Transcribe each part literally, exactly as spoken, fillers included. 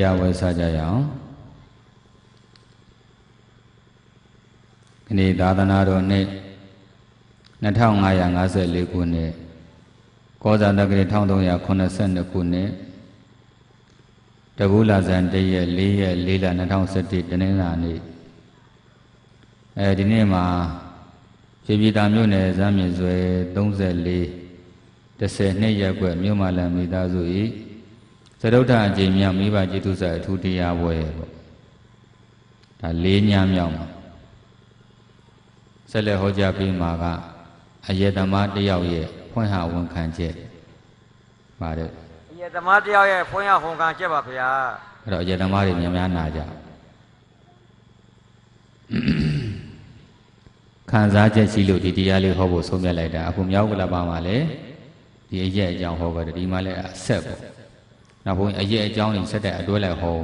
တရားဝဲစားကြရအောင်ဒီနေ့သာသနာတော်နှစ်နှစ်ထောင်ငါးရာငါးဆယ်လေးခုနှစ်ကောဇာတက္ကရာတစ်ထောင်သုံးရာခုနှစ်ဆယ်နှစ်ခုနှစ်တကူလာဇန်တရက်လေးရက်လေးလနှစ်ထောင်၁၁တနင်္လာနေ့အဲဒီနေ့မှာရွှေပြည်သာမြို့နယ်ဇမ်းမြင့်စွဲသုံးလေးတစ်ဆယ်နှစ်ရက်ွယ်မြို့မလန်မိသားစု၏သရုတ်ထအကျင့်မြောက်မိဘကျေးဇူးဆက်အထူးတရားပွဲပေါ့ဒါလေးညမြောက်မှာဆက်လက်ဟောကြားပေးမှာကအယေသမားတယောက်ရဲ့ဖွင့်ဟဝန်ခံချက်ပါတယ်အယေသမားတယောက်ရဲ့ဖွင့်ဟဝန်ခံချက်ပါဗျာအဲ့တော့အယေသမားတွေများများနာကြခံစားချက်ရှိလို့ဒီတရားလေးဟောဖို့ဆုံးဖြတ်လိုက်တာအခုမြောက်ကလပါမှာလေဒီအရက်အကြောင်းဟောကြတယ်ဒီမှာလည်းအဆက်ပေါ့နောက်ဘုန်းကြီးအရက်အကြောင်းတွေဆက်တဲ့အတွဲလိုက်ဟော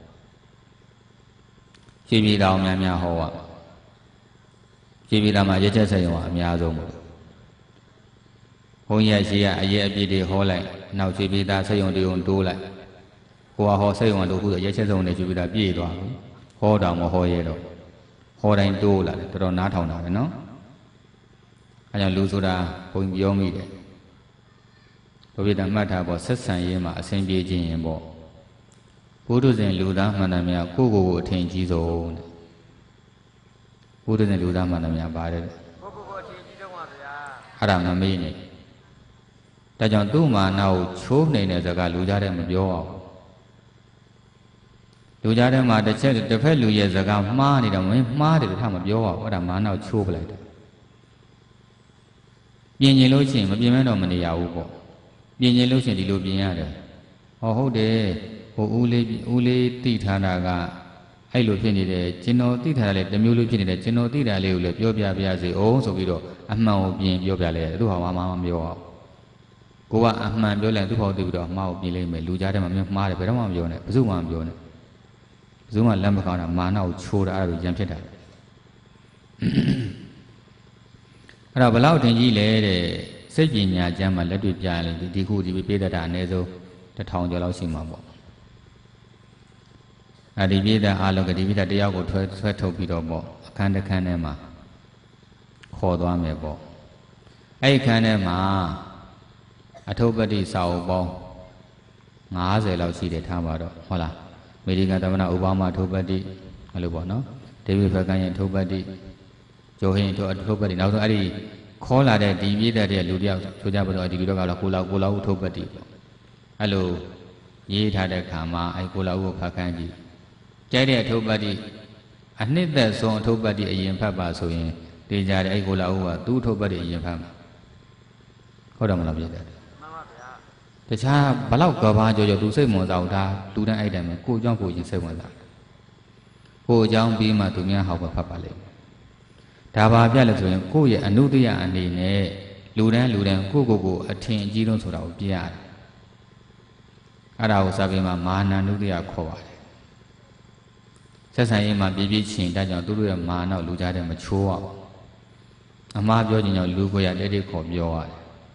ရှင်းပြတော်များများဟောပါရှင်းပြတော်မှာရက်ချက်ဆက်ရုံကအများဆုံးပေါ့ဘုန်းကြီးကရှိကအရက်အပြည့်တွေဟောလိုက်နောက်ရှင်းပြတော်ဆက်ရုံတွေကိုတိုးလိုက်ကိုကဟောဆက်ရုံတို့ခုဆိုရက်ချက်ဆုံးနေရှင်းပြတော်ပြည့်သွားပြီဟောတော်မဟောရဲတော့ဟောတိုင်းတိုးလာတယ်တော်တော်နားထောင်တာပဲနော်အဲကြောင့်လူဆိုတာဘုန်းကြီးပြောမိတယ်ဘုရားမှတ်ထားပေါ့ဆက်ဆံရေးမှာအစဉ်ပြေခြင်းရင်ပေါ့ဘုဒ္ဓဇင်လူသားမှန်တယ်များကိုကိုကိုအထင်ကြီးဆုံးတဲ့ဘုဒ္ဓဇင်လူသားမှန်တယ်များပါတယ်ကိုကိုကိုအထင်ကြီးဆုံးပါဗျာအဲ့ဒါမမေ့နဲ့ဒါကြောင့်သူ့မာနကိုချိုးနေတဲ့စကားလူကြားတဲ့မပြောအောင်လူကြားထဲမှာတစ်ချက်တစ်ဖက်လူရဲ့စကားမှားနေတော့မင်းမှားတယ်လို့ထားမပြောအောင်အဲ့ဒါမာနကိုချိုးပလိုက်တယ်ပြင်ကျင်လို့ရှိရင်မပြင်မဲတော့မနေရဘူးပေါ့ပြင်ကျင်လို့ရှိရင်ဒီလိုပြင်ရတယ်ဟောဟုတ်တယ်ဟိုဦးလေးဦးလေးတိထားတာကအဲ့လိုဖြစ်နေတယ်ကျွန်တော်တိထားတာလေတမျိုးလိုဖြစ်နေတယ်ကျွန်တော်တိတာလေးကိုလည်းပြောပြပြစေအောင်ဆိုပြီးတော့အမှန်ကိုပြင်ပြောပြလဲသူ့ဟာမှမမပြောအောင်ကိုကအမှန်ပြောလဲသူ့ဟာသိပြီးတော့အမှားကိုပြင်လိုက်မယ်လူကြားထဲမှာမှားတယ်ဘယ်တော့မှမပြောနဲ့ဘယ်သူမှမပြောနဲ့ဘယ်သူမှလက်မကောင်းတာမာနကိုချိုးတာအဲ့လိုရံဖြစ်တာအဲ့တော့ဘလောက်တင်ကြီးလဲတဲ့စိတ်ပညာကျမ်းမှာလက်တွေ့ပြရရင်ဒီခုဒီပြေးတတ်တာအနည်းဆုံးတစ်ထောင်ကျော်လောက်ရှိမှာပေါ့အဲဒီပြေးတဲ့အားလုံးကဒီပြေးတဲ့တယောက်ကိုထွဲဆွဲထုတ်ပြီးတော့ပေါ့အခန်းတစ်ခန်းထဲမှာခေါ်သွားမယ်ပေါ့အဲ့ဒီခန်းထဲမှာအထုပ္ပတိစာအုပ်ပေါင်းငါးဆယ်လောက်ရှိတယ်ထားပါတော့ဟုတ်လားအမေရိကန်သမ္မတအိုဘားမားအထုပ္ပတိအဲ့လိုပေါ့နော်ဒေးဗစ်ဖက်ကန်ရဲ့အထုပ္ပတိဂျိုဟင်တို့အထုပ္ပတိနောက်ဆုံးအဲ့ဒီခေါ်လာတဲ့ဒီပြည့်တဲ့လူတယောက်ဆိုကြပါတော့ဒီလူတော့ကတော့ကိုလောက်ကိုလောက်ဥထုပ္ပတိပေါ့အဲ့လိုရေးထားတဲ့ခါမှာအဲ့ကိုလောက်ကိုဖတ်ခိုင်းကြည့်ကြိုက်တဲ့အထုပ္ပတိအနှစ်သက်ဆုံးအထုပ္ပတိအရင်ဖတ်ပါဆိုရင်တေးကြတယ်အဲ့ကိုလောက်ကသူ့အထုပ္ပတိအရင်ဖတ်မှာဟုတ်တယ်မလားပြည့်တယ်မှန်ပါဗျာတခြားဘလောက်ကဘာကြောကြောသူစိတ်ဝင်စားတာလူတန်းအဲ့တိုင်မှာကိုเจ้าကိုရင်စိတ်ဝင်စားကိုအကြောင်းပြီးမှသူများဟောပဲဖတ်ပါလိမ့်ဒါပါပြလဲဆိုရင်ကိုယ့်ရဲ့အနုတ္တယအနေနဲ့လူတန်းလူတန်းကိုယ့်ကိုယ်ကိုအထင်အကြီးဆုံးဆိုတာကိုပြရတယ်အဲ့ဒါကိုစာပေမှာမာနနုတ္တယခေါ်ပါတယ်ဆက်ဆံရေးမှာပြည့်ပြည့်ချင်းဒါကြောင့်သူတို့ရဲ့မာနကိုလူကြားတဲ့မချိုးအောင်အမှားပြောခြင်းကြောင့်လူကိုရတဲ့တဲ့ခေါ်ပြောရတယ်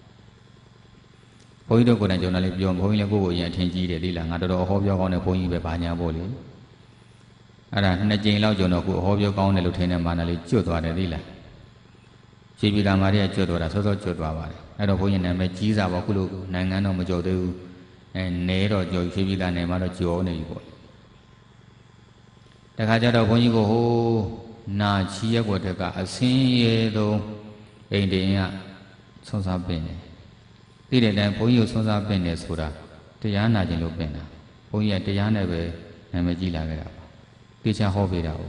ဘုန်းကြီးတို့ကိုယ်တိုင်ကျွန်တော်လည်းပြောဘုန်းကြီးလည်းကိုယ့်ကိုယ်ရင်အထင်ကြီးတယ်လေလားငါတော်တော်အဟောပြောကောင်းတဲ့ဘုန်းကြီးပဲဘာညာပေါ့လေအဲ့ဒါနှစ်ကြိမ်လောက်ကျွန်တော်ကိုအဟောပြောကောင်းတယ်လို့ထင်တဲ့မာနလေးကျွတ်သွားတယ်သိလားရှေးပြည်လာမာတွေကကျွတ်သွားတာစောစောကျွတ်သွားပါတယ်အဲ့တော့ဘုန်းကြီးနာမည်ကြီးစားပါခုလို့နိုင်ငံတော့မကြော်သေးဘူးအဲနဲတော့ကြော်ရှေးပြည်လာနယ်မှာတော့ကြော်နေပြီပေါ့တခါကျတော့ဘုန်းကြီးကိုဟိုနာချီရက်ွက်တက်ကအစင်းရဲဆုံးအိမ်တင်ကဆွမ်းစားပင်တယ်သိတဲ့အတိုင်းဘုန်းကြီးကိုဆွမ်းစားပင်တယ်ဆိုတာတရားနာခြင်းလို့ပင်တာဘုန်းကြီးကတရားနဲ့ပဲနာမည်ကြီးလာခဲ့တာတေချာဟောပေးတာ哦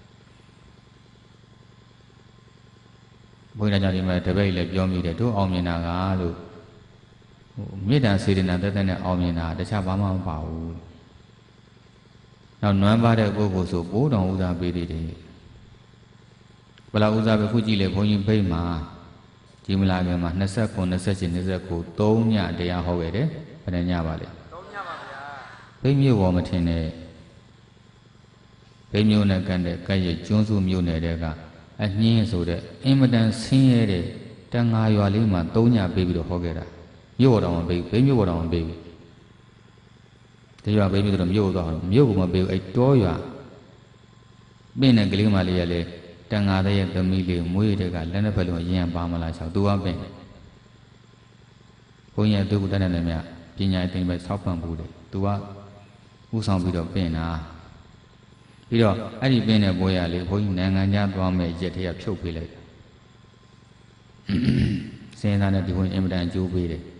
ဘုရားကြောင့်ဒီမှာတပည့်လည်းပြောမိတယ်တို့အောင်မြင်တာကလို့ဟိုမေတ္တာစေတနာတက်တဲ့နဲ့အောင်မြင်တာတခြားဘာမှမပါဘူးနောက်နွမ်းပါတဲ့ပုဂ္ဂိုလ်ဆိုဘိုးတော်ဥစားပေးသေးတယ်ဘယ်လောက်ဥစားပဲခုကြည့်လေဘုန်းကြီးဘိတ်မှာဒီမလာခင်မှာ၂၉ ၂၈ ၂၉ သုံးညတရားဟောခဲ့တယ်ဘယ်နှညပါလဲသုံးညပါဗျာဘိတ်မျိုးပေါ်မထင်နဲ့ဘိမျိုးနဲ့ကန်တဲ့ကဲ့ရဲ့ကျွန်းစုမျိုးနယ်တဲ့ကအနှင်းဆိုတဲ့အင်မတန်ဆင်းရဲတဲ့တန်ငါရွာလေးမှာသုံးညပေးပြီးတော့ဟောခဲ့တာမြို့တော်တော်မပေးဘိမျိုးတော်တော်မပေးဘူးတရွာပေးပြီးတော့မြို့သွားတော့မြို့ကမပေးဘူးအဲ့တောရွာပြင်းတဲ့ကလေးမလေးရလေတန်ငါတဲ့ရဲ့သမီးလေးမွေးတဲ့ကလက်နှစ်ဖက်လုံးအရင်ပါမလားချောက်သူကပင်ဘုန်းကြီးသူကတတ်တဲ့မြတ်ပညာအသိပဲဆောက်ပံ့ဘူးတယ်သူကဥဆောင်ပြီးတော့ပင်တာပြီးတော့အဲ့ဒီပင်တဲ့ဘွဲရလေဘုန်းကြီးနိုင်ငံခြားသွားမယ်ရက်တည်းကဖြုတ်ပေးလိုက်စဉ်းစားတဲ့ဒီဘုန်းကြီးအင်မတန်အကျိုးပေးတယ်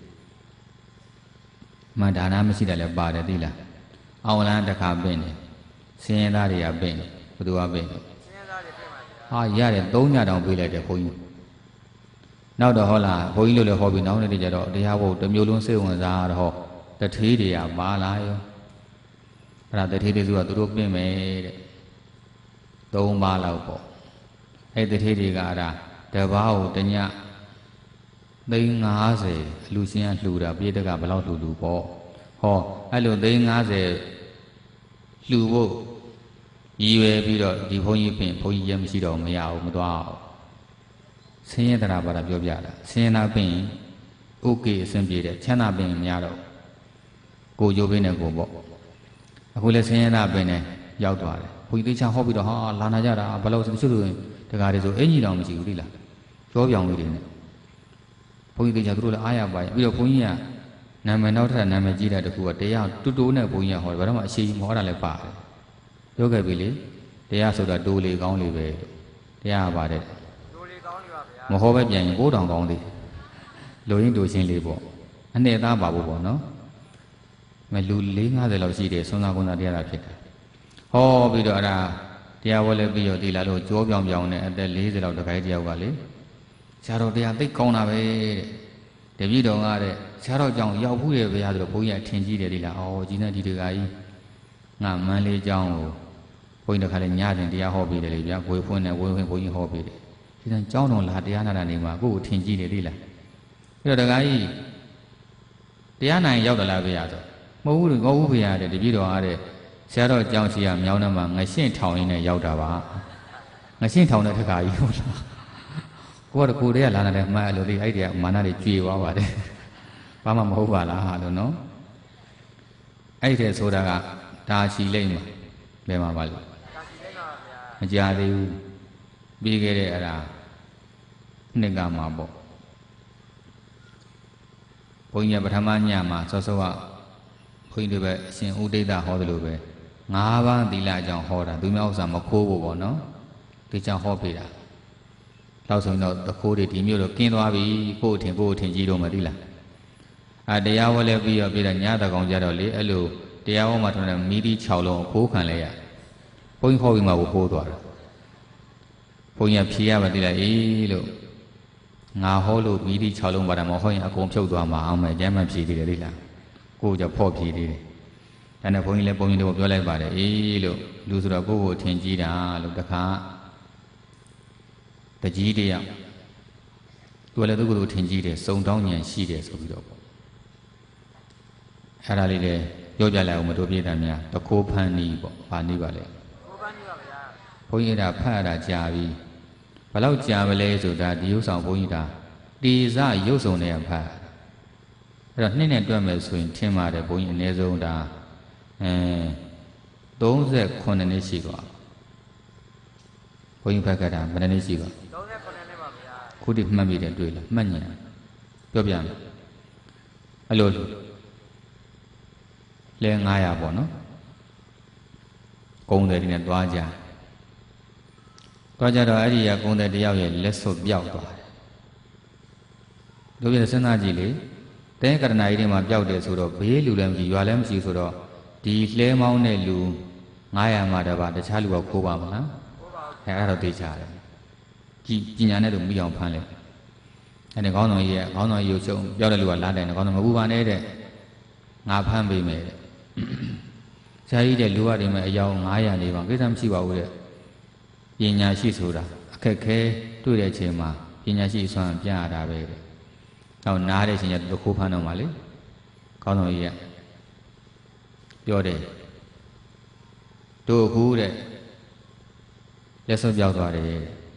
မဒါနမရှိတယ်လည်းပါတယ်သိလားအောင်လန်းတစ်ခါပင်တယ်စင်းရဲသားတွေကပင်တယ်ဘယ်သူကပင်တယ်စင်းရဲသားတွေပင်ပါဗျာဟာရတယ်သုံးညတောင်ပေးလိုက်တယ်ဘုန်းကြီးနောက်တော့ဟောလားဘုန်းကြီးလို့လည်းဟောပြီးနောက်နေ့ကျတော့တရားဘုတ်တစ်မျိုးလုံးစိတ်ဝင်စားတော့ဟောတထေးတွေကပါလာရောအဲ့ဒါတထေးတွေဆိုတာသူတို့ပင်မယ်တဲ့သုံးပါးလောက်ပေါ့အဲ့တထေးတွေကအဲ့ဒါတပားကိုတညသိန်း၅၀လူရှင်ကလှူတာပြေးတက်ကဘယ်လောက်လှူလူပေါ့ဟောအဲ့လိုသိန်း၅၀လှူဖို့ရည်ရွယ်ပြီးတော့ဒီဘုန်းကြီးပင်ဘုန်းကြီးရမရှိတော့မရဘူးမသွားအောင်ဆင်းရဲတရာပါတာပြောပြတာဆင်းရဲနာပင်ဥက္ကေအဆင်ပြေတယ်ချမ်းသာပင်မရတော့ကိုကြိုးပင်နဲ့ကိုပေါ့အခုလည်းဆင်းရဲနာပင်နဲ့ရောက်သွားတယ်ဘုန်းကြီးသိချဟောပြီးတော့ဟာလာနာကြတာဘယ်လောက်တချို့ဆိုရင်တကားတွေဆိုအင်ကြီးတောင်မရှိဘူးလေလားကြောပြောင်လေးတွေနဲ့ဘုန်းကြီးသိချသူတို့လည်းအားရပါရဲ့ပြီးတော့ဘုန်းကြီးကနာမည်နောက်ထပ်နာမည်ကြီးတဲ့တခုကတရားတူတူနဲ့ဘုန်းကြီးကဟောတယ်ဘာလို့မှအရှိကြီးမဟောတာလည်းပါတယ်ပြောခဲ့ပြီလေတရားဆိုတာတိုးလေကောင်းလေပဲတရားပါတယ်တိုးလေကောင်းလေပါဗျာမဟောပဲပြန်ရင်ကိုးတောင်ကောင်းလေလူရင်းတူချင်းလေးပေါ့အနှစ်သားပါဖို့ပေါ့နော်မလူ၄၅၀လောက်ရှိတယ်ဆွမ်းသာကုန်းသာတရားတာဖြစ်တယ်ဟောပြီးတော့အဲ့ဒါတရားဝဲလည်းပြီးတော့ဒီလာလို့ကြောပြောင်ပြောင်နဲ့အသက်၄၀လောက်တခိုင်းတယောက်ကလေဆရာတော်တရားသိကောင်းတာပဲတဲ့တပည့်တော်ကတဲ့ဆရာတော်ကြောင့်ရောက်ဘူးရဲ့ဗျာဆိုတော့ဘုန်းကြီးကထင်ကြီးတယ်ဒီလားအော်ကြီးနဲ့ဒီတကာကြီးငါမန်းလေးကျောင်းကိုဘုန်းကြီးတခါလေညစဉ်တရားဟောပေးတယ်လေဗျာဝေဖွင့်နဲ့ဝေဖွင့်ဘုန်းကြီးဟောပေးတယ်ဒီတန်းကျောင်းတော်လာတရားနာတာနေမှာကိုယ့်ကိုထင်ကြီးတယ်ဒီလားပြီးတော့တကာကြီးတရားနိုင်ရောက်တယ်လားဗျာဆိုမဟုတ်ဘူးမဟုတ်ဘူးဗျာတဲ့တပည့်တော်ကတဲ့ဆရာတော်ကျောင်းရှိရမြောင်းနှမှာငရှင်းထောင်ရင်းနဲ့ရောက်တာပါငရှင်းထောင်တဲ့ထခါကြီးဟုတ်လားကိုကတော့ကိုယ်တည်းကလာတယ်မှအဲ့လိုလေးအဲ့ဒီကမာနတွေကြွေသွားပါတယ်ဘာမှမဟုတ်ပါလားဟာလို့နော်အဲ့ဒီဆိုတာကဒါချီလိမ့်မှာဘယ်မှာပါလဲဒါချီလိမ့်ပါဗျာမကြသေးဘူးပြီးခဲ့တဲ့အဲ့ဒါနှစ်ကမှာပေါ့ဘုန်းကြီးကပထမညမှာစောစောကဘုန်းကြီးတွေပဲအရှင်ဥဒိဋ္ဌဟောတယ်လို့ပဲငါးပါးသီလအကြောင်းဟောတာသူများဥစ္စာမခိုးဖို့ပေါ့နော်ဒီကြောင့်ဟောပေးတာလောက်ဆိုရင်တော့တခိုးတွေဒီမျိုးတော့ကင်းသွားပြီကို့အထင်ကို့အထင်ကြီးတော့မသိလားအာတရားဝဲလဲပြီးတော့ပြည်တာညတကောင်ကြတော့လေအဲ့လိုတရားဝဲမှာထွန်းတဲ့မီးဒီ၆လုံးခိုးခံလဲရဘုန်းကြီးခေါ်ပြီးမှကိုခိုးသွားတာဘုန်းကြီးကဖြေရပါသေးလားအေးလို့ငါဟောလို့မီးဒီ၆လုံးပါတာမဟုတ်ရင်အကုန်ဖြုတ်သွားမှာအောင်မယ်ကျမ်းမှဖြေသေးတယ်လေလားကိုကြောင့်ဖော့ဖြေသေးတယ်ဒါနဲ့ဘုန်းကြီးလည်းဘုန်းကြီးတို့ပြောလိုက်ပါတယ်အေးလို့လူဆိုတော့ကိုယ့်ကိုထင်ကြီးတာလို့တခါတကြီးတယောက်သူကလည်းသူ့ကိုယ်ကိုထင်ကြီးတယ်စုံတောင်းဉဏ်ရှိတယ်ဆိုပြီးတော့ပေါ့အဲ့ဒါလေးလည်းပြောပြလိုက်အောင်မတို့ပြည့်တယ်များတခိုးဖန်းနီးပေါ့ဗာနီးပါလေတခိုးဖန်းနီးပါဗျာဘုန်းကြီးကဖတ်ရတာကြာပြီဘယ်လောက်ကြာမလဲဆိုတာဒီရုပ်ဆောင်ဘုန်းကြီးကတေဇရုပ်ဆောင်နဲ့ဖတ်အဲ့တော့နှစ်နဲ့တွက်မယ်ဆိုရင်ထင်ပါတယ်ဘုန်းကြီးအနည်းဆုံးဒါအဲသုံး十ခုနှစ်ရှိသွားဘုန်းကြီးဖတ်ကြတာဘယ်နှစ်ရှိသွားသုံး十ခုနှစ်ပါဗျာခုဒီမှတ်မိတယ်တွေ့လားမှတ်ညာပြောပြမယ်အဲ့လိုလဲ၅ရာပေါ့နော်ကုန်းတယ်ဒီနဲ့သွားကြသွားကြတော့အဲ့ဒီကကုန်းတယ်တယောက်ရဲ့လက်စွပ်ပြောက်သွားတယ်တို့ပြစဉ်းစားကြည့်လေတဲကရဏာကြီးတွေမှာပြောက်တယ်ဆိုတော့ဘေးလူလည်းမရှိရွာလည်းမရှိဆိုတော့ဒီလှဲမောင်းတဲ့လူ၅ရာမှတပါတခြားလူကခိုးပါမလားခိုးပါဘူးအဲအဲ့တော့သိချတယ်ကြည်ပညာနဲ့တို့မိအောင်ဖမ်းလိုက်အဲ့ဒီခေါင်းဆောင်ကြီးရဲ့ခေါင်းဆောင်ကြီးကိုချုပ်ပြောတဲ့လူကလာတယ်ခေါင်းဆောင်မပူပါနဲ့တဲ့ငါဖမ်းပေးမယ်တဲ့ဆရာကြီးတဲ့လူရတယ်မဲ့အယောင်၅ရာနေပါကိစ္စမရှိပါဘူးတဲ့ပညာရှိဆိုတာအခက်ခဲတွေ့တဲ့အချိန်မှာပညာရှိအစွမ်းပြရတာပဲတဲ့နောက်နားတဲ့အချိန်ကျသူခိုးဖမ်းတော့မှလေခေါင်းဆောင်ကြီးကပြောတယ်တို့အခုတဲ့လက်စွပ်ပြောက်သွားတယ်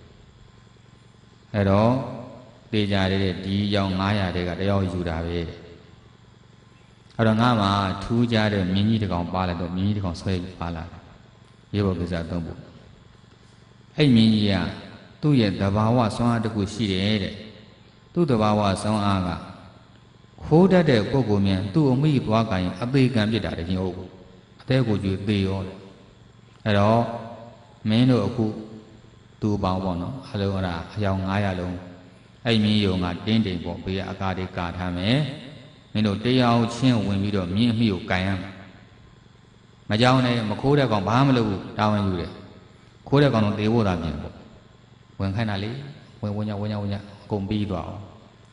အဲ့တော့တေးကြတဲ့ဒီရောင်၅ရာတဲ့ကတယောက်ယူတာပဲအဲ့တော့ငါမှထူးကြတဲ့မြင်းကြီးတစ်ကောင်ပါလာတော့မြင်းကြီးတစ်ကောင်ဆွဲပါလာရေဘောကိစ္စသုံးဖို့အဲ့မြင်းကြီးကသူ့ရဲ့သဘာဝဆွမ်းအားတစ်ခုရှိတယ်တဲ့သူ့သဘာဝဆွမ်းအားကခိုးတတ်တဲ့ပုဂ္ဂိုလ်များသူ့အမိသွားကြရင်အသေးကံပြစ်တာတည်းဟုတ်အသေးကိုကြွေသေးရောတဲ့အဲ့တော့မင်းတို့အခုသူ့ပေါင်းပေါ့နော်အလုံးအဲ့ဒါအယောင်ငါးရာလုံးအဲ့မြင်းယုံကတင်းတိမ်ပေါ့ဘေးကအကားတွေကာထားမယ်မင်းတို့တရားချင်းဝင်ပြီးတော့မြင်းအမိကိုကန်ရမယ်မကြောက်နဲ့မခိုးတဲ့ကောင်ဘာမှမလုပ်ဘူးတာဝန်ယူတယ်ခိုးတဲ့ကောင်တော့သေဖို့သာပြင်ပေါ့ဝင်ခိုင်းတာလေဝင်ဝင်ညဝင်ညဝင်ညအကုန်ပြီးသွားအောင်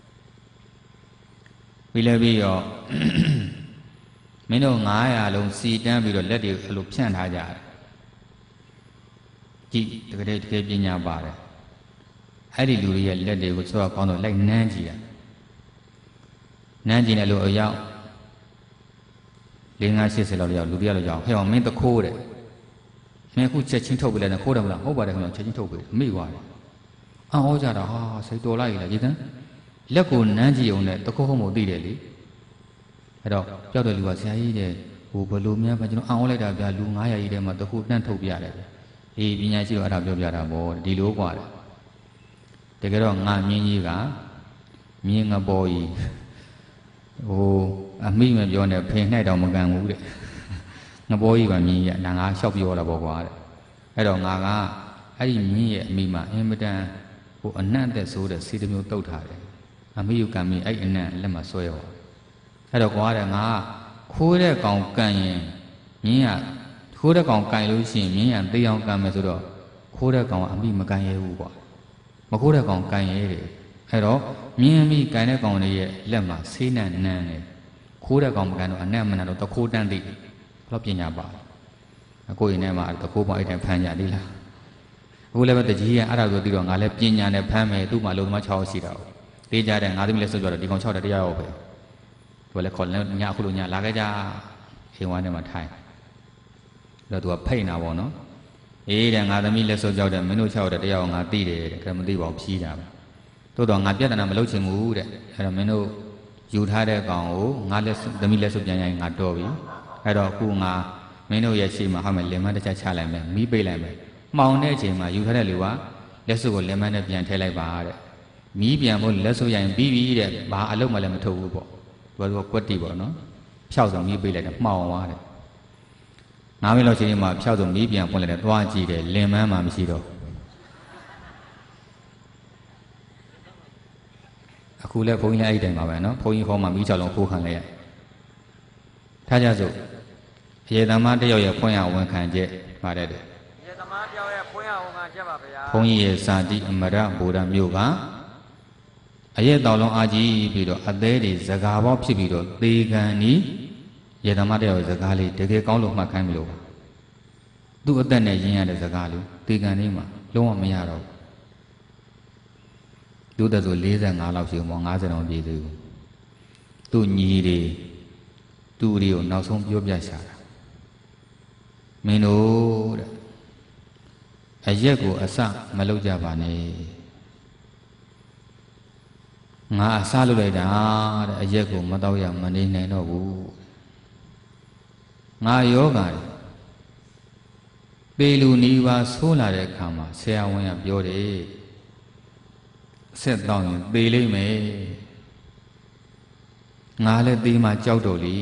ပြီးလဲပြီးတော့မင်းတို့ငါးရာလုံးစီတန်းပြီးတော့လက်တွေအဲ့လိုဖြန့်ထားကြတယ်ကြည့်တကယ်တကယ်ပညာပါတယ်အဲ့ဒီလူတွေရဲ့လက်တွေကိုဆိုတော့ကောင်းတော့လိုက်နမ်းကြည့်တာနမ်းကြည့်တယ်လို့အရောက်လေးငါးရှစ်ဆယ်လောက်ရောက်လူတွေရောက်ဟဲ့အောင်မင်းတခိုးတဲ့မင်းအခုချက်ချင်းထုတ်ပြလိုက်တယ်ခိုးတယ်မလားဟုတ်ပါတယ်ခင်ဗျချက်ချင်းထုတ်ပြမိသွားတယ်အော်ဟောကြတာဟာစိတ်တော်လိုက်လားကြည်တန်းလက်ကိုနမ်းကြည့်အောင်နဲ့တခိုးဟုတ်မို့သိတယ်လေအဲ့တော့ပြောက်တဲ့လူကဆရာကြီးတဲ့ဟိုဘလို့များကျွန်တော်အောင်းလိုက်တာဗျာလူငါးရာကြီးထဲမှာတခိုးနှံ့ထုတ်ပြရတယ်အေးပညာရှိတော့အဲ့ဒါပြောပြတာပေါ့ဒီလိုกว่าတကယ်တော့ငါမြင်းကြီးကမြင်းငပေါ်ကြီးဟိုအမိမပြောနဲ့ဖင်နှိုက်တော့မကန်ဘူးတဲ့ငပေါ်ကြီးကမြင်းကြီးကနာငါလျှောက်ပြောတာပေါ့ကွာတဲ့အဲ့တော့ငါကအဲ့ဒီမြင်းရဲ့အမိမအင်မတန်ဟိုအနံ့သက်ဆိုးတဲ့စီတမျိုးတုတ်ထားတယ်အမိယူကံမင်းအဲ့အနံ့လက်မှာဆွဲရောအဲ့တော့ကွာတဲ့ငါခိုးတဲ့ကောင်ကန်ရင်မြင်းကခိုးတဲ့ကောင်ကန်လို့ရှိရင်မြင်းရသေအောင်ကန်မယ်ဆိုတော့ခိုးတဲ့ကောင်ကအမိမကန်ရဲဘူးကွာမခိုးတဲ့ကောင်ကန်ရဲတယ်အဲ့တော့မြင်းအမိကန်တဲ့ကောင်တွေရဲ့လက်မှာဆေးနံနန်းတယ်ခိုးတဲ့ကောင်မကန်တော့အနံ့မနန်းတော့တခိုးတန်းသိဘလို့ပညာပါအကိုရင်ထဲမှာတခိုးပေါအဲ့တိုင်းဖမ်းကြသေးလားအခုလည်းပဲတကြီးကအဲ့ဒါဆိုပြီးတော့ငါလည်းပညာနဲ့ဖမ်းမယ်သူ့မှာလုံးသမား၆ရှိတာတေးကြတဲ့ငါသမီးလည်းဆွကြတော့ဒီကောင်၆တဲ့တရားရောက်ပဲသူကလည်းခေါ်လည်းညအခုလိုညလာခဲ့ကြအိမ်ဝမ်းထဲမှာထိုင်တော့သူကဖိတ်နာပေါ့နော်အေးတဲ့ငါသမီးလက်စောကြောက်တယ်မင်းတို့၆တဲ့တရားငါသိတယ်တဲ့ကဲမသိပါဘူးဖြီးတာပဲတိုးတော့ငါပြဿနာမလုပ်ချင်ဘူးတဲ့အဲ့တော့မင်းတို့ယူထားတဲ့ကောင်ကိုငါလက်သမီးလက်စောပြန်ရင်ငါတော်ပြီအဲ့တော့အခုငါမင်းတို့ရဲ့ရှိမှာဟောမယ်လင်မတစ်ချက်ချလိုက်မယ်မီးပိတ်လိုက်မယ်မှောင်တဲ့အချိန်မှာယူထားတဲ့လူကလက်စောကိုလင်မနဲ့ပြန်ထည့်လိုက်ပါတဲ့မီးပြန်ဖို့လက်စောရင်ပြီးပြီတဲ့ဘာအလုပ်မှလည်းမထုတ်ဘူးပေါ့သူကကွက်တီပေါ့နော်ဖြောက်ဆောင်မီးပိတ်လိုက်တယ်မှောင်သွားတယ်ငါးမိနစ်လောက်ချိန်မှဖြောက်ဆုံးမီးပြန်ပွင့်လိုက်တယ်သွားကြည့်တယ်လင်မန်းမှမရှိတော့အခုလည်းဘုန်းကြီးလည်းအဲ့ဒီတိုင်ပါပဲနော်ဘုန်းကြီးဟောမှမီးချောက်လုံးခိုးခံလိုက်ရထားကြစို့အယေသမားတယောက်ရဲ့ဖွင့်ရဝန်ခံချက်ပါတယ်တဲ့အယေသမားတယောက်ရဲ့ဖွင့်ရဝန်ခံချက်ပါဗျာဘုန်းကြီးရဲ့စာတိအမရဗုဒ္ဓမြို့ကအယေတောင်လုံးအာကြီးပြီးတော့အသေးတွေဇကာပေါက်ဖြစ်ပြီးတော့သေခံဤယေသမားတယောက်စကားလေးတကယ်ကောင်းလို့မှတ်ခိုင်းမလို့သူ့အသက်နဲ့ရင်းရတဲ့စကားလေးတေကန်လေးမှာလုံးဝမရတော့သူ့သက်ဆို၄၅လောက်ရှိမှ၅၀တောင်ပြည့်သေးဘူးသူ့ညီတွေသူ့တွေကိုနောက်ဆုံးပြောပြရှာတာမင်းတို့တဲ့အရက်ကိုအစမလုပ်ကြပါနဲ့ငါအစလုပ်လိုက်တာတဲ့အရက်ကိုမတော့ရမနေနိုင်တော့ဘူးငါယောဂါပေလူနီးပါးဆိုးလာတဲ့အခါမှာဆရာဝန်ကပြောတယ်ဆက်တောင်းရင်သေလိမ့်မယ်ငါလည်းသေမှကြောက်တော့လေ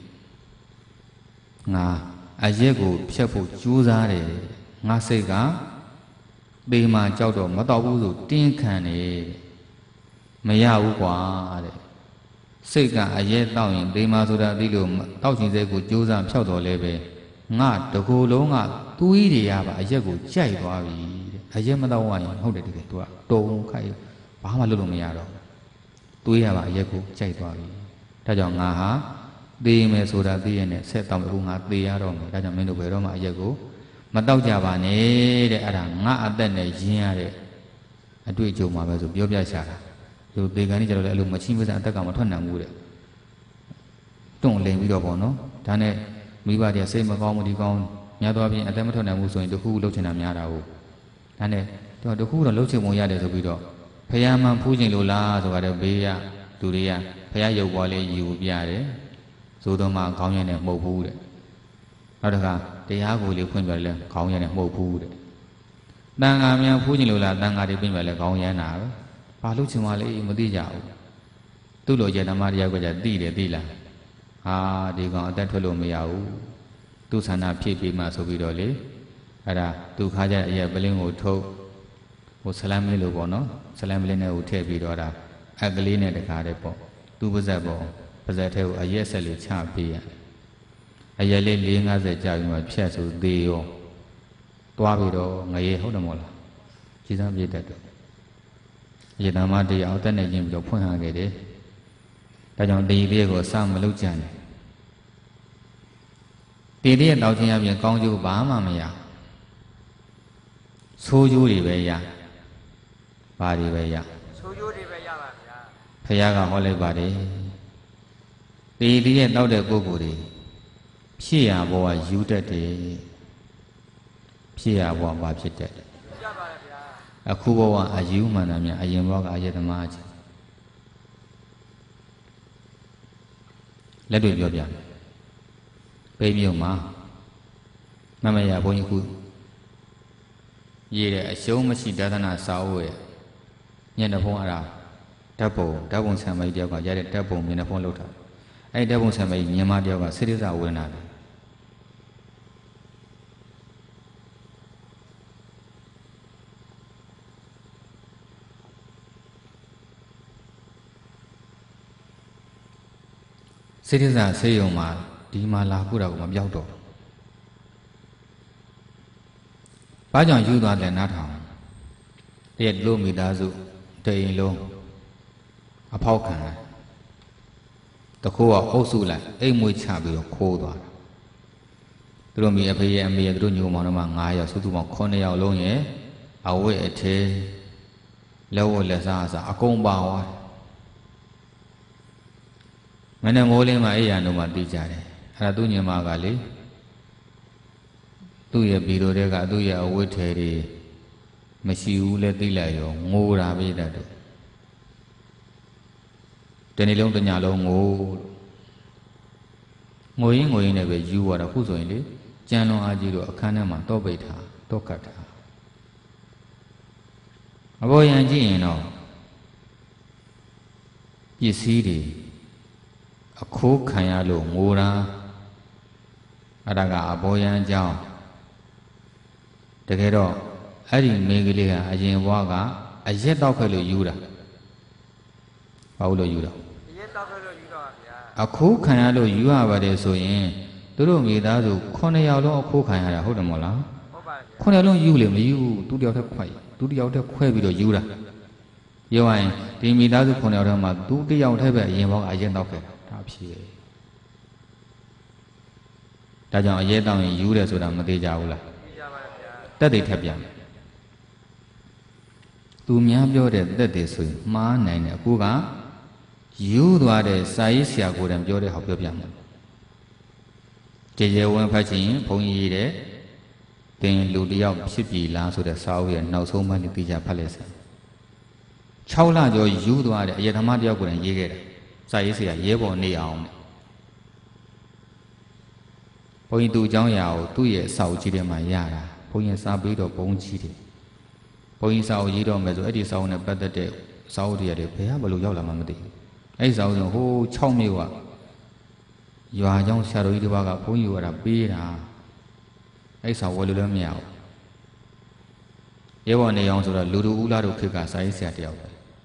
ငါအရက်ကိုဖြတ်ဖို့ကြိုးစားတယ်ငါစိတ်ကသေမှကြောက်တော့မတော့ဘူးဆိုတင်းခံတယ်မရဘူးကွာတဲ့စိတ်ကအရက်တောက်ရင်သေမှဆိုတာသိလို့တောက်ချင်စိတ်ကိုကြိုးစားဖြောက်တော်လဲပဲငါတကူလုံးကသူ့ကြီးတွေရပါအရက်ကိုကြိုက်သွားပြီတဲ့အရက်မတော့ဝရင်ဟုတ်တယ်တကယ်သူကတုံခိုက်ဘာမှလုပ်လို့မရတော့သူ့ရပါအရက်ကိုကြိုက်သွားပြီဒါကြောင့်ငါဟာသေမယ်ဆိုတာသိရနဲ့ဆက်တောက်အခုငါသေရတော့မယ်ဒါကြောင့်မင်းတို့ဘယ်တော့မှအရက်ကိုမတောက်ကြပါနဲ့တဲ့အဲ့ဒါငါအသက်နဲ့ရင်းရတဲ့အတွေ့အကြုံမှာပဲဆိုပြောပြရှာတာသူသေကန်ကြီးကျတော့လည်းအဲ့လိုမချင်းမစံအသက်ကမထွက်နိုင်ဘူးတဲ့တွန့်လင်ပြီးတော့ပေါ့နော်ဒါနဲ့မိဘတွေကစိတ်မကောင်းမှုဒီကောင်းများသောအားဖြင့်အသက်မထွက်နိုင်ဘူးဆိုရင်တခုလှုပ်ချင်တာများတာဟုတ်ဒါနဲ့တော့တခုတော့လှုပ်ချင်ပုံရတယ်ဆိုပြီးတော့ဖယားမှန်ဖူးခြင်းလို့လားဆိုတော့ဘေးရသူတွေကဖယားရုပ်ပေါ်လေးယူပြတယ်ဆိုတော့မှခေါင်းရည်နဲ့မှုတ်ဘူးတဲ့နောက်တစ်ခါတရားကိုလေးဖွင့်ပြလဲခေါင်းရည်နဲ့မှုတ်ဘူးတဲ့တန်ဃာများဖူးကျင်လို့လားတန်ဃာတွေပြင်ပြလဲခေါင်းရမ်းတာပဲဘာလို့ချင်မလဲမသိကြဘူးသူ့လိုကျဓမ္မတရားကိုကြသိတယ်သိလားဟာဒီကောင်အသက်ထွက်လို့မရဘူးသူ့ဆန္ဒဖြည့်ပြီးမှဆိုပြီးတော့လေအဲ့ဒါသူခါကြအရက်ပလင်းကိုထုတ်ဟိုဆလမ်းမလေးလို့ပေါ့နော်ဆလမ်းမလေးနဲ့ဟိုထည့်ပြီးတော့ဒါအက်ကလေးနဲ့တခါတည်းပေါ့သူ့ပါဇက်ပေါ့ပါဇက်ထဲကိုအရက်ဆက်လေးချပေးရအရက်လေး၄၅၀ကြာပြီးမှဖြတ်ဆိုသေးရောတွားပြီးတော့ငရေဟုတ်တယ်မို့လားကြီးစားပြည့်တတ်တယ်ရေတမတရားအသက်နဲ့ချင်းပြီးတော့ဖွင့်ဟခဲ့တယ်ဒါကြောင့်တေသေးကိုစမလုပ်ကြနဲ့တေသေးရဲ့တောက်ချင်းအပြင်ကောင်းကျိုးဘာမှမရဆိုးကျိုးတွေပဲရဘာတွေပဲရဆိုးကျိုးတွေပဲရပါဗျာဖခင်ကဟောလိုက်ပါတယ်တေသေးရဲ့တောက်တဲ့ပုဂ္ဂိုလ်တွေဖြစ်ရဘဝယူတတ်တယ်ဖြစ်ရဘဝဘာဖြစ်တတ်တယ်ရပါတယ်ဗျာအခုဘဝအယူမှန်တာများအရင်ဘဝကအယတမအချင်းလက်တွေ့ပြောပြမယ်ပိတ်မြို့မှာမမရဘုန်းကြီးခုရေးတဲ့အရှုံးမရှိဒါသနာစာအုပ်ရဲ့ညနေဖုံးအဲ့ဒါဓာတ်ပုံဓာတ်ပုံဆံမကြီးတယောက်ကရတဲ့ဓာတ်ပုံညနေဖုံးလောက်တာအဲ့ဓာတ်ပုံဆံမကြီးမြန်မာတယောက်ကစိရိစဝေဒနာတယ်စိရိစဆေးရုံမှာဒီမှာလာခုတာကိုမပြောက်တော့ဘာကြောင့်ယူသွားတယ်နားထောင်တရက်လို့မိသားစုတအိမ်လုံးအဖောက်ခံတယ်တခိုးကအုပ်စုလိုက်အိမ်မွေးချပြီးတော့ခိုးသွားတာသူတို့မိအဖေရဲ့အမေရဲ့သူတို့ညိုမောင်နှမ၅ယောက်စုစုပေါင်း၉ယောက်လုံးရဲ့အဝတ်အထည်လက်ဝတ်လက်စားအစားအကုန်ပါသွားမနေ့မိုးလင်းမှာအိယာတို့မှသိကြတယ်အဲ့ဒါသူညမကလေသူ့ရဲ့ဗီဒီယိုတွေကသူ့ရဲ့အဝတ်ထည်တွေမရှိဘူးလဲသိလိုက်ရောငိုတာပဲတတ်တယ်တနေ့လုံးတညလုံးငိုငိုရင်းငိုရင်းနဲ့ပဲယူသွားတာခုဆိုရင်လေကြံလွန်အားကြီးတို့အခန်းထဲမှာတော့ပိတ်ထားတော့ကတ်ထားအပေါ်ယံကြည့်ရင်တော့ပစ္စည်းတွေအခိုးခံရလို့ငိုတာအဲ့ဒါကအဘောယံအကြောင်းတကယ်တော့အဲ့ဒီမိန်းကလေးကအရင်ဘဝကအရက်တောက်ခဲ့လို့ယူတာဘာလို့ယူတာအရက်တောက်ခဲ့လို့ယူတော့ဗျာအခိုးခံရလို့ယူရပါတယ်ဆိုရင်သူတို့မိသားစုခုနှစ်ယောက်လုံးအခိုးခံရတာဟုတ်တယ်မို့လားဟုတ်ပါဗျာခုနှစ်ယောက်လုံးယူလေမယူသူတယောက်တည်းခွဲသူတယောက်တည်းခွဲပြီးတော့ယူတာပြောရရင်ဒီမိသားစုခုနှစ်ယောက်ထဲမှာသူတယောက်တည်းပဲအရင်ဘဝကအရက်တောက်ခဲ့တာဒါဖြစ်ဒါကြောင့်အရဲတောင်းရင်ယူတယ်ဆိုတာမသေးကြဘူးလားသိကြပါဗျာတက်တွေထက်ပြန်သူများပြောတဲ့တက်တွေဆိုရင်မှားနိုင်တယ်အခုကယူသွားတဲ့စာရေးဆရာကိုယ်တိုင်ပြောတဲ့ဟောပြောပြမှာကြေကြေဝင်းဖတ်ချင်ဘုန်းကြီးရေးတဲ့တင်လူတယောက်ဖြစ်ပြီလားဆိုတဲ့စာအုပ်ရဲ့နောက်ဆုံးမှသိကြဖတ်လိုက်စမ်း၆လကျော်ယူသွားတဲ့အယဓမ္မတယောက်ကိုယ်တိုင်ရေးခဲ့တယ်စာရေးဆရာရဲဘော်နေအောင်တဲ့ဘုန်းကြီးသူ့အကြောင်းအရာကိုသူ့ရဲ့စာအုပ်ကြီးထဲမှာရတာဘုန်းကြီးစာပြီးတော့ဘုန်းကြီးတယ်ဘုန်းကြီးစာအုပ်ရေးတော့မယ်ဆိုအဲ့ဒီစာအုပ်နဲ့ပတ်သက်တဲ့စာအုပ်တွေရတယ်ဘယ်ကဘလို့ရောက်လာမှမသိဘူးအဲ့ဒီစာအုပ်ဆိုဟိုး၆မြို့ကရွာเจ้าဆရာတော်ကြီးတစ်ပါးကဘုန်းကြီးကတာပေးတာအဲ့စာဝယ်လို့လည်းမရဘူးရဲဘော်နေအောင်ဆိုတော့လူတို့ဦးလာတို့ခေတ်ကစာရေးဆရာတယောက်ပဲ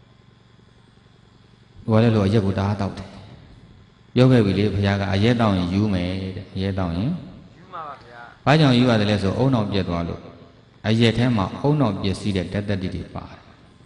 ဟိုလည်းလို့အရက်ကိုတအားတောက်တယ်ပြောခဲ့ပြီလေဘုရားကအရက်တောင်းရင်ယူမယ်တဲ့အရက်တောင်းရင်ယူမှာပါဗျာဘာကြောင့်ယူရတယ်လဲဆိုအုံနောက်ပြက်သွားလို့အရက်ထဲမှာအုံနောက်ပြက်စီးတဲ့ဓာတ်တတိတွေပါတယ်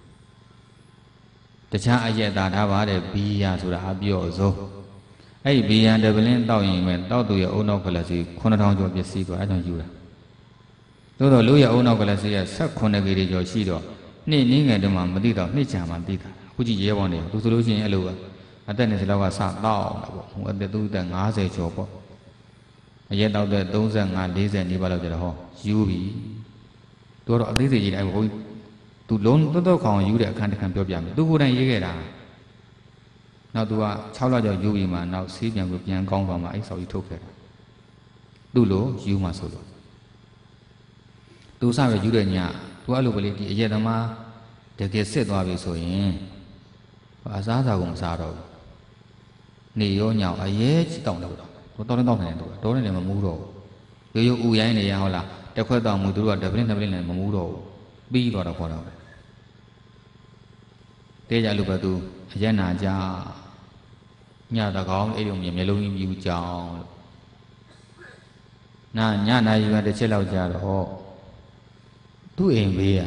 တခြားအရက်သားထားပါတဲ့ဘီယာဆိုတာအပြော့ဆုံးအဲ့ဒီဘီယာတပလင်းတောက်ရင်ပဲတောက်သူရဲ့အုံနောက်ကလစီခုနှစ်ထောင်ကျော်ပြက်စီးသွားအဲ့ကြောင့်ယူတာသို့တော့လူရဲ့အုံနောက်ကလစီက၁၈ကီလိုကျော်ရှိတော့နေ့နည်းငယ်တုန်းမှမသိတော့နှစ်ကြာမှသိတာအခုကြည့်ရဲဘော်နေသူဆိုလို့ရှိရင်အဲ့လိုပဲအသက်နဲ့စလောက်ကစတောက်တာပေါ့ဟိုအသက်သူအသက်၅၀ကျော်ပေါ့အရက်တောက်တဲ့၃၅ ၄၀နီးပါးလောက်ကျတော့ဟောယူပြီသူကတော့အသေးစိတ်ကြီးတယ်ဘုန်းကြီးသူလုံးတော့တော့ခေါင်ယူတဲ့အခန်းတစ်ခန်းပြောပြမယ်သူကိုယ်တိုင်ရေးခဲ့တာနောက်သူက၆လကျော်ယူပြီးမှနောက်ဆေးပြန်ကိုပြန်ကောင်းသွားမှအဲ့ဆောက်ကြီးထုတ်ခဲ့တာသူ့လိုယူမှဆိုလို့သူစရယူတဲ့ညသူအဲ့လိုပဲလေဒီအရက်သမားတကယ်စစ်သွားပြီဆိုရင်အစားအစာကိုမစားတော့ဘူးနေရောညောင်အရေးချတောင်းတော့တော့တောင်းတောင်းနေတော့တောင်းနေလည်းမမူးတော့ဘူးရိုးရိုးဥရိုင်းနေရဟုတ်လားတစ်ခွက်တောင်မူသူတို့ကတပလင်းတပလင်းလည်းမမူးတော့ဘူးပြီးတော့တော့ခေါ်တော့တဲကြလို့ပဲသူအရက်နာကြညတကောင်းအဲ့လိုမျက်လုံးကြီးမြူကြောင်နာညနာရီမှတစ်ချက်လောက်ကြာတော့သူ့အိမ်ဘေးက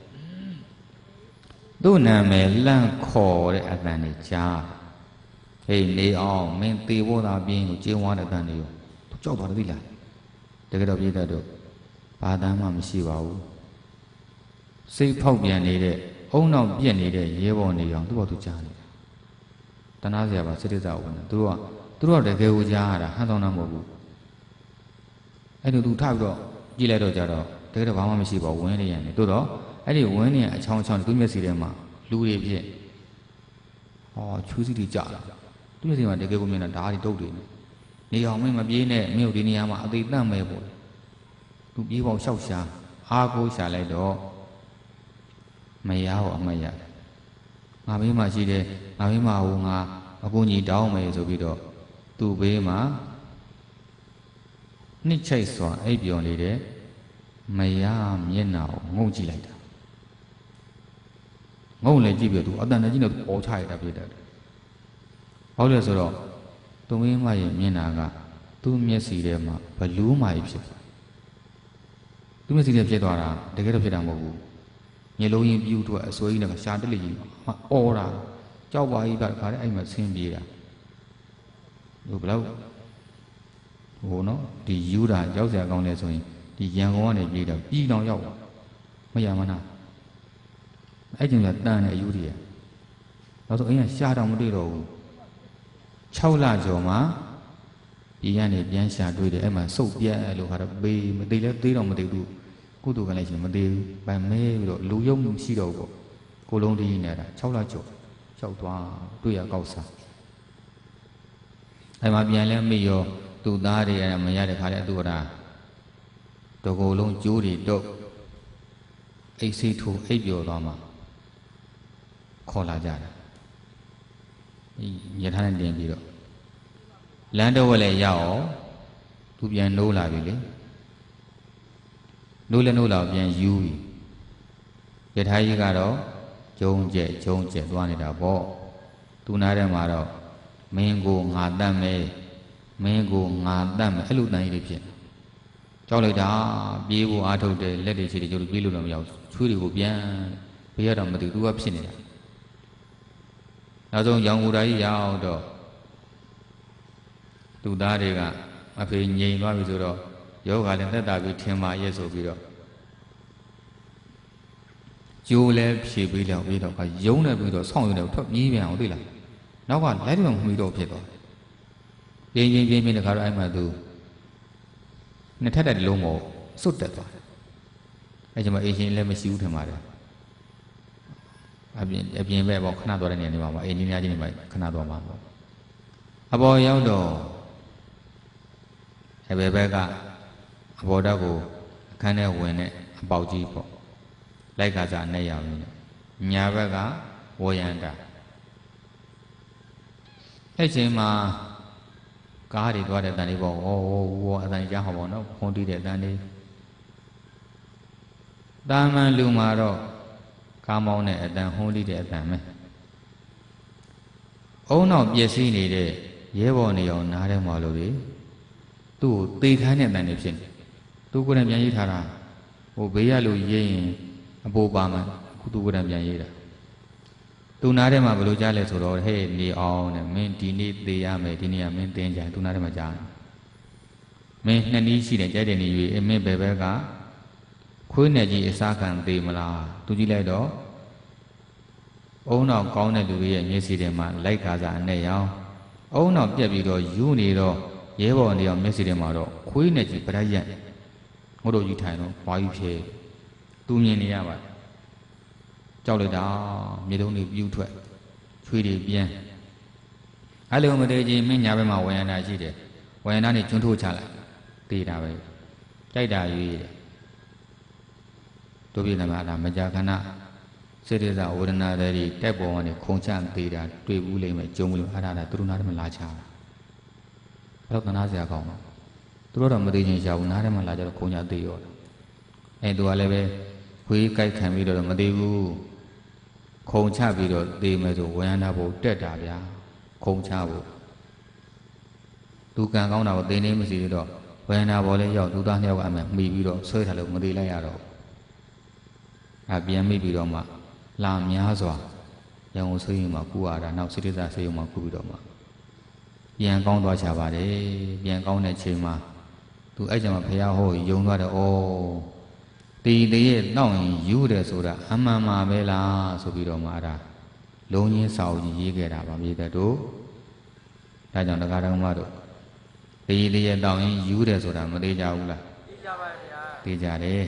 သူ့နာမည်လန့်ခေါ်တဲ့အတန်ကြီးကြားဟေးနေအောင်မင်းသေဖို့သာပြင်းကိုကျင်းသွားတဲ့အတန်ကြီးကိုသူကြောက်သွားတယ်သိလားတကယ်တော့ပြည့်တတ်တော့ဘာတမ်းမှမရှိပါဘူးစိတ်ဖောက်ပြန်နေတဲ့အုံနောက်ပြက်နေတဲ့ရဲဘော်နေအောင်သူ့ဘာသူကြားနေတာတနာစရာပါစိတ္တဇာဝင်သူတို့ကသူတို့ကတကယ်ကိုကြားရတာဟန်ဆောင်တာမဟုတ်ဘူးအဲ့လိုသူထပြီးတော့ကြည့်လိုက်တော့ကြတော့တကယ်တော့ဘာမှမရှိပါဘူးဝင်းနေရတယ်တိုးတော့အဲ့ဒီဝင်းနေအချောင်းချောင်းသူ့မျက်စိထဲမှာလူတွေဖြစ်ဟောချူးစီတွေကြာလာသူ့မျက်စိမှာတကယ်ကိုမြင်တာဓာတ်တွေတုတ်တွေနေအောင်မင်းမပြေးနဲ့မင်းတို့ဒီနေရာမှာအသေးတန့်မဲပေါ့သူပြေးပေါင်းလျှောက်ရှာအားကိုးရှာလိုက်တော့မရဟောအမရငါဘေးမှာရှိတယ်ငါဘေးမှာဟိုငါအကူကြီးတောင်းမယ်ဆိုပြီးတော့သူ့ဘေးမှာနှစ်ချိတ်စွာအိပ်ပျော်နေတဲ့မရမျက်နှာကိုငုံကြည့်လိုက်တာငုံလည်းကြည့်ပြီးတော့သူအတန်တကြီးနဲ့ပေါ်ချရတာပြတယ်ဘာလို့လဲဆိုတော့သူမင်းမရဲ့မျက်နှာကသူ့မျက်စိထဲမှာဘလူးမာကြီးဖြစ်သူ့မျက်စိထဲဖြစ်သွားတာတကယ်တော့ဖြစ်တာမဟုတ်ဘူးမျက်လုံးရင်းပြူတော့အစွဲကြီးနဲ့ရှာတက်လေကြီးအော်တာကြောက်ပါကြီးပါခါတဲ့အဲ့မှာဆင်းပြေးတာဟိုဘလောက်ဟိုနော်ဒီယူတာရောက်စရာကောင်းလဲဆိုရင်ဒီရန်ကုန်ကနေပြေးတော့ပြည်တော်ရောက်မရမနာအဲ့ကျင်ကတန်တဲ့အယူတွေနောက်ဆိုအင်းကရှာတော့မတွေ့တော့ဘူး၆လကျော်မှဒီကနေပြန်ရှာတွေ့တယ်အဲ့မှာစုပ်ပြက်လို့ခါတော့ပေးမသေးလဲသေးတော့မသေးဘူးကုသိုလ်ကလည်းရှင်မသေးဘူးဗန်မဲပြီးတော့လူယုံရှိတော့ပေါ့ကိုလုံးတီးနေတာ၆လကျော်ကြောက်သွားတွေ့ရကောက်စားအဲ့မှာပြန်လဲမိရောသူ့သားတွေအဲ့မရတဲ့ခါလဲသူ့ကတကိုယ်လုံးကျိုးတွေတော့အိတ်စိတ်ထိုးအိပ်ပျော်သွားမှခေါ်လာကြတာရထားနဲ့တင်ပြီးတော့လမ်းတော့လည်းရောက်အောင်သူပြန်နိုးလာပြီလေနိုးလည်းနိုးလာပြန်ယူပြီရထားကြီးကတော့ကျုံကျက်ကျုံကျက်သွားနေတာပေါ့သူနားထဲမှာတော့မင်းကိုငါတတ်မယ်မင်းကိုငါတတ်မယ်အဲ့လိုတန်ကြီးတွေဖြစ်ကြောက်လိုက်တာပြေးဖို့အားထုတ်တယ်လက်တွေခြေတွေကျိုးလို့ပြေးလို့တော့မရဘူးချွေးတွေကိုပြန်ဘေးရတော့မသိဘူးသူကဖြစ်နေတာနောက်ဆုံးရောင်ကိုယ်တော်ကြီးရောက်တော့သူသားတွေကအဖေငြိမ်သွားပြီဆိုတော့ယောဂလည်းသက်သာပြီးထင်ပါရဲ့ဆိုပြီးတော့ကျိုးလဲဖြေပေးလောက်ပြီးတော့ကယုံနေပြီးတော့ဆောင်းရုံနဲ့ထွက်ပြေးပြန်အောင်သိလားနောက်ကလိုက်တော့မှီတော့ဖြစ်သွားပြင်းပြင်းပြင်းပြင်းတခါတော့အဲ့မှာသူနှစ်ထက်တဲ့လုံးကိုစွတ်တက်သွားတယ်အဲ့ကျမှအရှင်လည်းမရှိဘူးထင်ပါတယ်အပြင်အပြင်ပဲပေါ့ခဏသွားတဲ့နေရာနေမှာပေါ့အင်းကြီးများချင်းနေမှာခဏသွားမှာပေါ့အပေါ်ရောက်တော့အဘယ်ဘက်ကအပေါ်ဓာတ်ကိုအခန်းထဲဝင်တဲ့အပေါက်ကြီးပေါ့လိုက်ကစားနဲ့ရောက်နေညာဘက်ကဝရန္တာအဲ့ချိန်မှာကားတွေသွားတဲ့တန်လေးပေါ့ဟောဟောအတန်ကြားဟောပေါ့နော်ခွန်တီးတဲ့အတန်လေးတာမန်လူမှာတော့ကားမောင်းတဲ့အတန်ဟွန်းတီးတဲ့အတန်ပဲအုံနောက်ပြည့်စည်နေတဲ့ရဲဘော်နေအောင်နားထဲမှာလို့လေသူ့ကိုသေခိုင်းတဲ့အတန်လေးဖြစ်နေသူကိုယ်တိုင်ပြန်ရေးထားတာဟိုဘေးရလို့ရေးရင်အပိုပါမှခုသူကိုယ်တိုင်ပြန်ရေးတာသူနားထဲမှာဘယ်လိုကြားလဲဆိုတော့ဟဲ့နေအောင်တဲ့မင်းဒီနေ့သေရမယ်ဒီနေ့ကမင်းတင်းကြသူနားထဲမှာကြားမင်းနှစ်နည်းရှိတယ်ကြိုက်တယ်နေ၍အမင်းဘယ်ဘက်ကခွေးနယ်ကြီးအစားခံသေးမလားသူကြည့်လိုက်တော့အုံနောက်ကောင်းတဲ့လူတွေရဲ့မျက်စိထဲမှာလိုက်ကားစားအနဲ့ရောင်အုံနောက်ပြက်ပြီးတော့ယူနေတော့ရဲဘော်နေအောင်မျက်စိထဲမှာတော့ခွေးနယ်ကြီးပရိုက်ရက်ငို့တို့ယူထိုင်တော့ဘွားယူဖြဲသူမြင်နေရပါကြောက်လိုက်တာမြေတုံးတွေပြူးထွက်ချွေးတွေပြန်အဲ့လိုမသေးချင်းမင်းညာဘက်မှာဝေယနာရှိတယ်ဝေယနာနဲ့ကျွန်းထိုးချလိုက်တေးတာပဲကြိုက်တာရွေးတယ်တို့ပြည်သမအားမကြာခဏစေတသာဝေဒနာတွေတက်ပေါ်ကနေခုံချသေးတာတွေ့ဘူးလိမ့်မယ်ကြုံဘူးလို့အားထားတာသူတို့နားထဲမှာလာချတာဘယ်တော့သနာစရာကောင်းသူတို့တော့မသေးချင်းရှာဘူးနားထဲမှာလာကြတော့ခုံချသေးရောအဲသူကလည်းပဲခွေးကြိုက်ခံပြီးတော့မသေးဘူးခုံချပြီးတော့သေမယ်ဆိုဝေယနာဘုံတက်တာဗျာခုံချဖို့သူကံကောင်းတာကိုသိနေမရှိသေးတော့ဝေယနာဘောလေးရောက်သူသားနှစ်ယောက်ကအမှမှီပြီးတော့ဆွဲထားလို့မသေးလိုက်ရတော့အပြန်မိပြီးတော့မှလာများစွာရံကိုဆွေးရင်မှကူရတာနောက်စိတ္တဇဆေးရုံမှာကူပြီးတော့မှပြန်ကောင်းသွားချပါတယ်ပြန်ကောင်းတဲ့ချိန်မှာသူအဲ့ကျမှဖះဟောယုံသွားတယ်ဩတီတရဲ့တောက်ရင်ယူတယ်ဆိုတာအမှန်မှာပဲလားဆိုပြီးတော့မှအဲ့ဒါလုံးချင်းစာအုပ်ကြီးရေးခဲ့တာပါမြေသက်တို့ဒါကြောင့်တရားတော်မတို့တီတရဲ့တောက်ရင်ယူတယ်ဆိုတာမသေးကြဘူးလားသိကြပါဗျာသိကြတယ်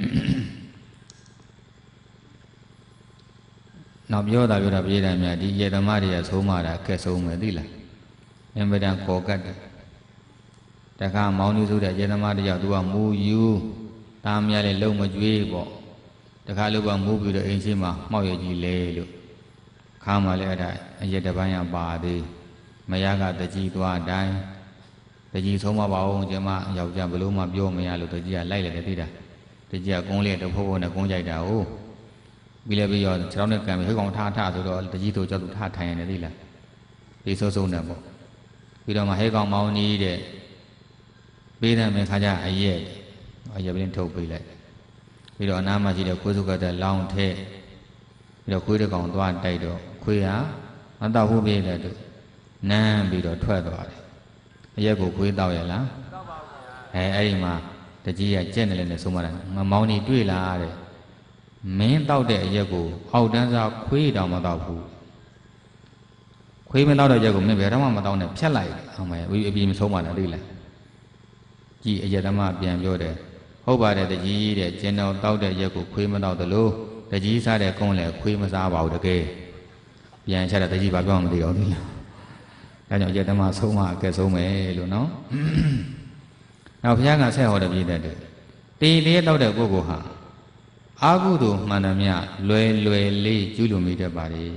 နောက်ပြောတာပြောတာပြေးတယ်များဒီရေသမားတွေကသုံးမာတာကဲဆုံးမယ်သိလားအင်မတန်ခေါ်ကတ်တယ်တခါမောင်းနေစုတဲ့ရေသမားတယောက်သူကမူယူတားမြလည်းလုံမကြွေးပေါ့တခါလို့ကမူးပြီးတော့အိမ်ရှိမှာမှောက်ရကြီးလေလို့ခါမှလည်းအဲ့ဒါအရက်တစ်ပိုင်းရပါသေးမရကတကြီးသွားတိုင်းတကြီးဆုံးမပါအောင်ကျမယောက်ျားဘလို့မှပြောမရလို့တကြီးကလိုက်လိုက်တယ်သိတာတကြီးကကုန်းလေးတဖိုးဖိုးနဲ့ကုန်းကြိုက်တာဟုတ်ပြီးလည်းပြီးရောခြေထောက်နဲ့ကံပြီးဟိုကောင်ထားထားဆိုတော့တကြီးတို့ကြောက်သူထားထိုင်ရတယ်သိလားဒီဆိုးဆိုးနဲ့ပေါ့ပြီးတော့မှဟဲကောင်မောင်းကြီးတဲ့ပေးတယ်မယ်ခါကြအရက်အရက်ပလင်းထုတ်ပေးလိုက်ပြီးတော့အနားမှာရှိတဲ့ခွေးစုကတဲ့လောင်းထဲပြီးတော့ခွေးတစ်ကောင်သွားတိုက်တော့ခွေးဟာမတော့ဟုတ်ပြေးတယ်သူနမ်းပြီးတော့ထွက်သွားတယ်အရက်ကိုခွေးတောက်ရလားတောက်ပါဘူးဗျာအဲအဲ့ဒီမှာတကြီးကကြက်နေလဲနဲ့ဆုံးမတာမမောင်းနေတွေ့လားတဲ့မင်းတောက်တဲ့အရက်ကိုအောက်တန်းစားခွေးတောင်မတောက်ဘူးခွေးမတောက်တဲ့ရက်ကိုမင်းဘယ်တော့မှမတောက်နဲ့ဖြတ်လိုက်အောင်မယ်အပြေမဆုံးပါနဲ့သိလားကြည်အရက်သမားပြန်ပြောတယ်ဟုတ်ပါတယ်တကြီးတဲ့ကျင်တော်တောက်တဲ့ရက်ကိုခွေးမတောက်သလိုတကြီးစားတဲ့ကုန်းလည်းခွေးမစားပါဘူးတကယ်ပြန်ချတဲ့တကြီးဘာပြောမှမသိတော့ဘူးလားဒါကြောင့်အရက်သမားဆုံးမအကဲဆုံးမယ်လို့နော်နောက်ဘုရားကဆက်ဟောတဲ့ပြည့်တဲ့တေးလေးတောက်တဲ့ပုဂ္ဂိုလ်ဟာအာဟုတုမှန်သမျှလွယ်လွယ်လေးကျူးလွန်မိတတ်ပါလေ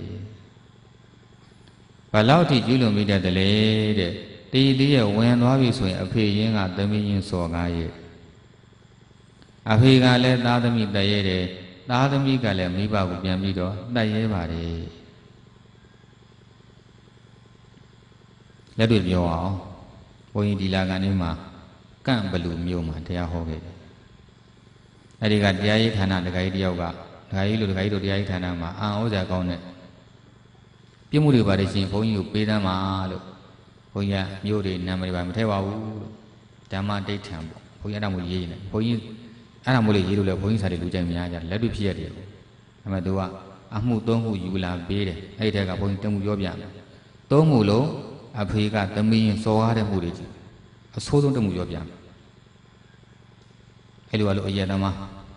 ဘလောက်ထိကျူးလွန်မိတတ်တယ်လေတဲ့တီတီရဲ့ဝင်သွားပြီဆိုရင်အဖေရင်းကသမီးရင်းစော်ကားရဲ့အဖေကလည်းသားသမီးတရဲတယ်သားသမီးကလည်းမိဘကိုပြန်ပြီးတော့တရဲပါတယ်လက်တွေ့ပြောအောင်ဘုန်းကြီးဒီလာကန်လေးမှာကန့်ဘလူမျိုးမှာတရားဟောခဲ့တယ်အဲ့ဒီကတရားရေးဌာနဒကာကြီးတယောက်ကဒကာကြီးလိုဒကာကြီးတို့တရားရေးဌာနမှာအာဩဇာကောင်းတဲ့ပြစ်မှုတွေပါတယ်ရှင်ဘုန်းကြီးကိုပေးသမ်းပါလို့ဘုန်းကြီးကမျိုးတွေနာမည်ပါမထဲပါဘူးလို့ဓမ္မဒိဋ္ဌံပေါ့ဘုန်းကြီးအဲ့ဒါမျိုးရေးနေဘုန်းကြီးအဲ့ဒါမျိုးလေးရေးလို့လေဘုန်းကြီးစာတွေလူကြိုက်များကြတယ်လက်တွေ့ဖြစ်ရတယ်အဲ့မဲ့သူကအမှုသုံးခုယူလာပေးတယ်အဲ့ဒီတည်းကဘုန်းကြီးတမှုပြောပြတယ်သုံးမှုလုံးအဖေကသမီးရင်စော်ကားတဲ့မှုတွေကြီးအဆိုးဆုံးတမှုပြောပြတယ်အဲ့လိုလိုအရက်သမား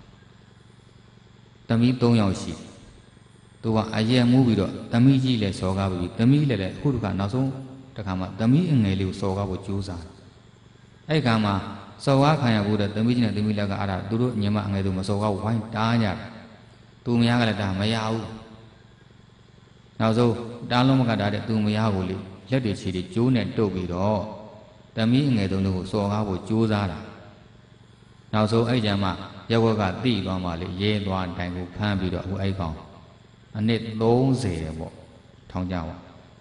သမီးသုံးယောက်ရှိသူကအရက်မူးပြီးတော့သမီးကြီးလည်းစော်ကားပြီးသမီးလည်းလည်းအခုတခါနောက်ဆုံးတခါမှသမီးအငယ်လေးကိုစော်ကားဖို့ကြိုးစားအဲ့ဒီခါမှာစော်ကားခံရဖို့တဲ့သမီးကြီးနဲ့သမီးလက်ကအဲ့ဒါသူတို့ညီမအငယ်တို့မစော်ကားဝိုင်းတားကြတယ်သူမရကလည်းဒါမရဘူးနောက်ဆုံးတားလုံးမကတာတဲ့သူမရဘူးလေလက်တွေခြေတွေကျိုးနဲ့တုပ်ပြီးတော့သမီးအငယ်တို့ကိုစော်ကားဖို့ကြိုးစားတာနောက်ဆုံးအဲ့ကြမှာရက်ဝက်ကတိသွားမှလေရဲသွားတိုင်ကိုဖမ်းပြီးတော့အခုအဲ့ကောင်အနည်းသုံးဆယ်တယ်ပေါ့ထောင်ကြပါ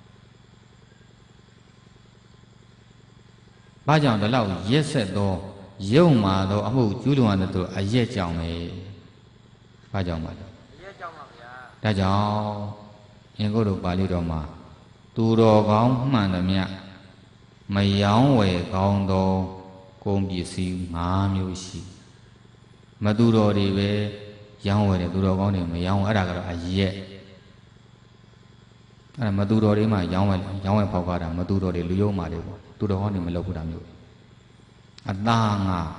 ဘာကြောင့်ဒီလောက်ရက်ဆက်သောရုံမာသောအမှုကျူးလွန်ရတဲ့သူအရက်ကြောင့်ပဲဘာကြောင့်ပါလဲအရက်ကြောင့်ပါဗျာဒါကြောင့်အင်္ဂုတ္တပါဠိတော်မှာသူတော်ကောင်းမှန်သမျှမယောင်းဝယ်ကောင်းသောကုန်ပစ္စည်း၅မျိုးရှိမသူတော်တွေပဲရောင်းဝယ်တယ်သူတော်ကောင်းတွေမရောင်းအဲ့ဒါကတော့အရက်အဲ့ဒါမသူတော်တွေမှရောင်းဝယ်ရောင်းဝယ်ဖောက်ကားတာမသူတော်တွေလူယုံမာတွေပေါ့သူတော်ကောင်းတွေမလုပ်ဘူးတာမျိုးအသားငါ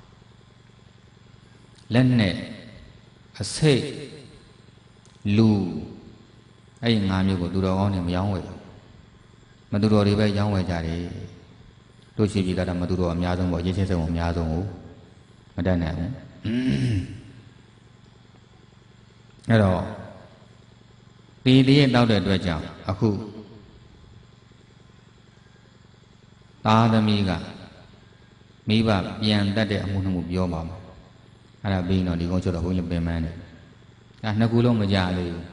လက်နဲ့အစိတ်လူအဲ့ဒီ၅မျိုးကိုသူတော်ကောင်းတွေမရောင်းဝယ်မတူတော်တွေပဲရောင်းဝယ်ကြတယ်တို့ရှိပြီးတော့မတူတော်အများဆုံးပေါ့ရစ်ချင်းစုံအများဆုံးကိုမတတ်နိုင်ဘူးအဲ့တော့ဒီတည်းတောက်တဲ့အတွက်ကြောင့်အခုသားသမီးကမိဘပြန်တတ်တဲ့အမှုနှမှုပြောပါမယ်အဲ့ဒါပြီးတော့ဒီကုန်းချုပ်တော့ဘုန်းကြီးပင်ပန်းတယ်ဒါနှစ်ခုလုံးမကြသေးဘူး